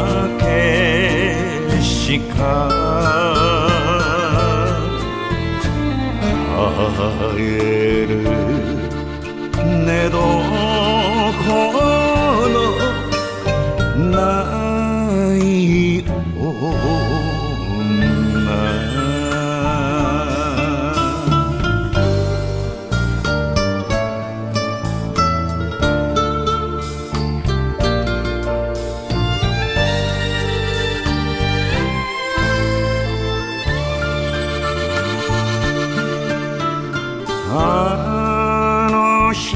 酒しか帰る寝床のない女あの人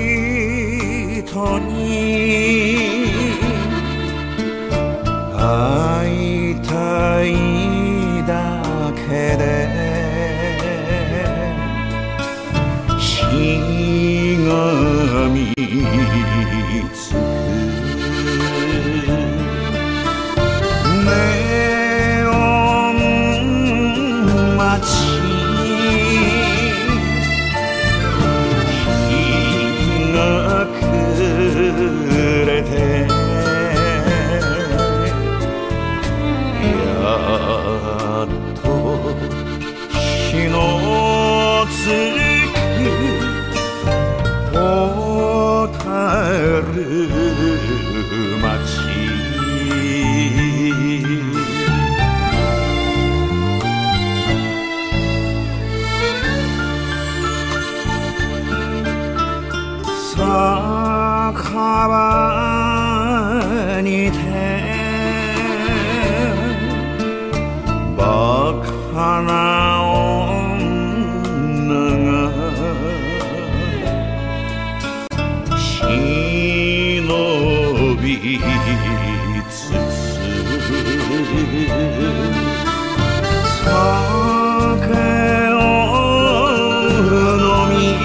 に会いたいだけでしがみつくネオン街やっと日のつく小樽町酒場にてバカな女が忍びつつ酒を飲み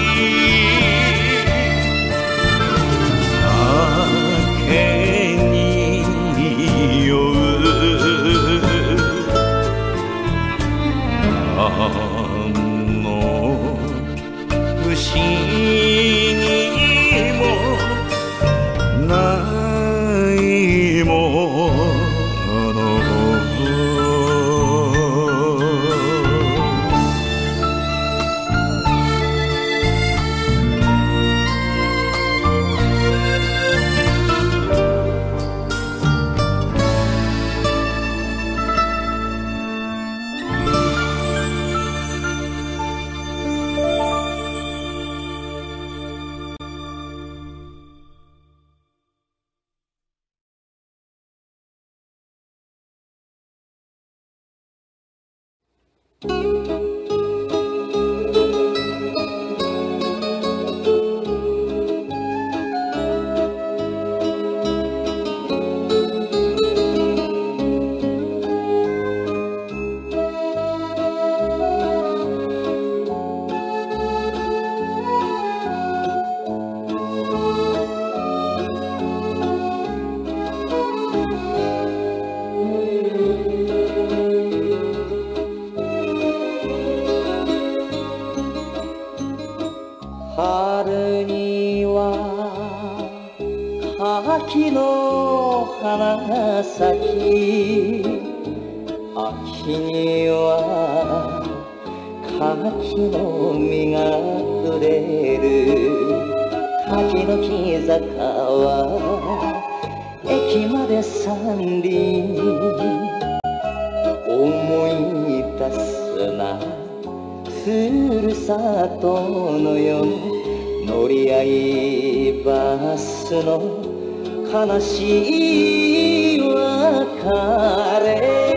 酒に酔う不思議もないものの花咲き秋には柿の実が売れる柿の木坂は駅まで三里思い出すなふるさとのよ乗り合いバスの悲しい別れ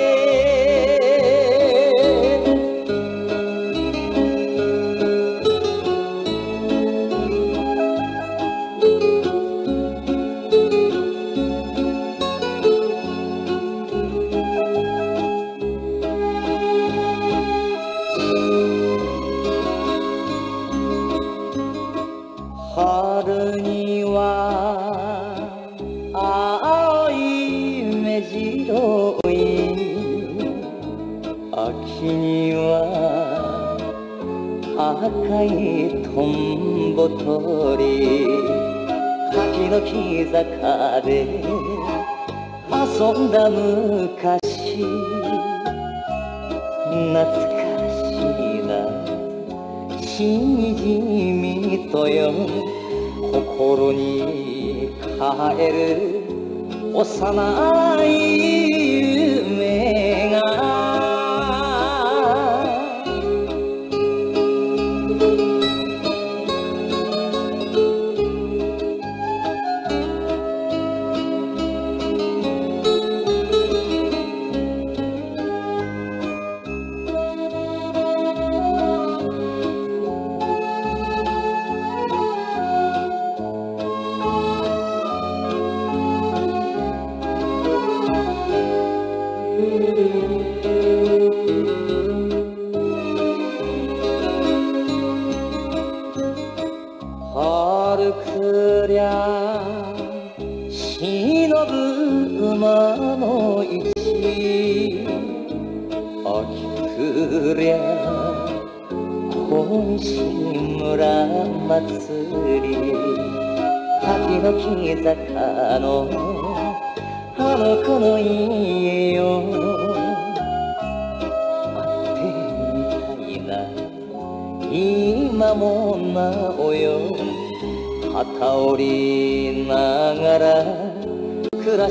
春には青い目白い秋には赤いトンボ鳥柿の木坂で遊んだ昔懐かしいなしみじみとよ心に帰る幼い夢が春くりゃ忍ぶ馬の市秋くりゃ小西村祭り柿の木坂のあの子の家よ会ってみたいな今もなおよ旗織りながら暮ら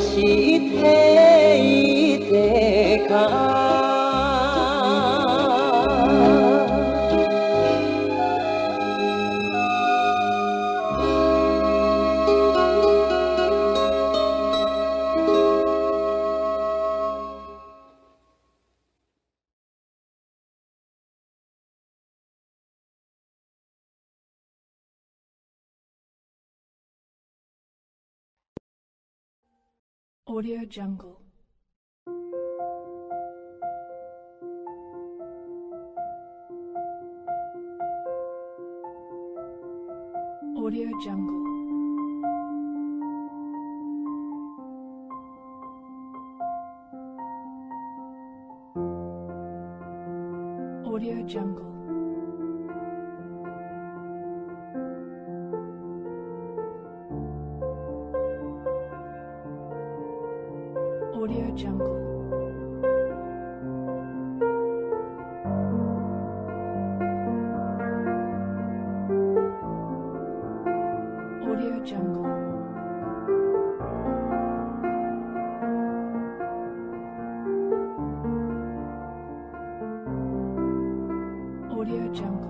していてか Audio Jungle. Audio Jungle. Audio Jungle. Audio Jungle. Audio Jungle. Audio Jungle.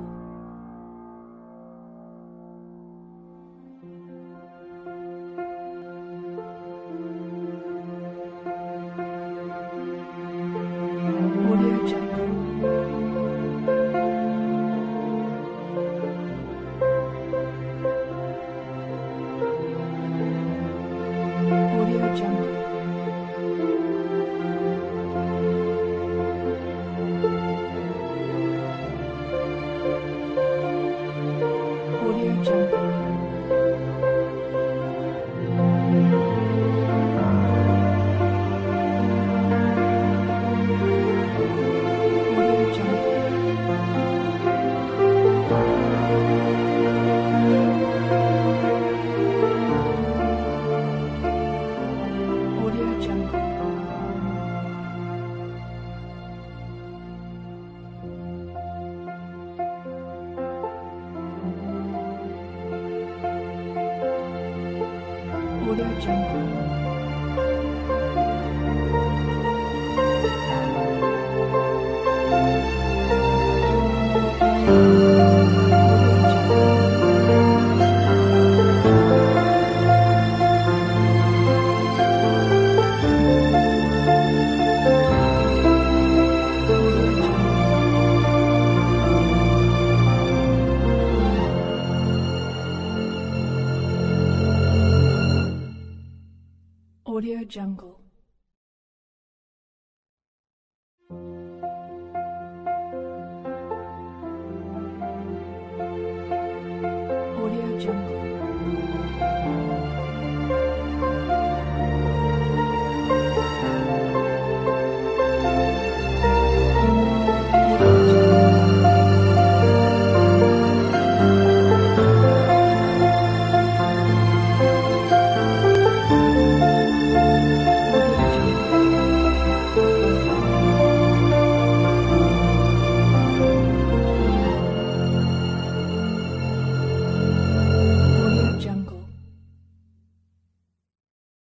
Jungle. Audio Jungle. Audio Jungle.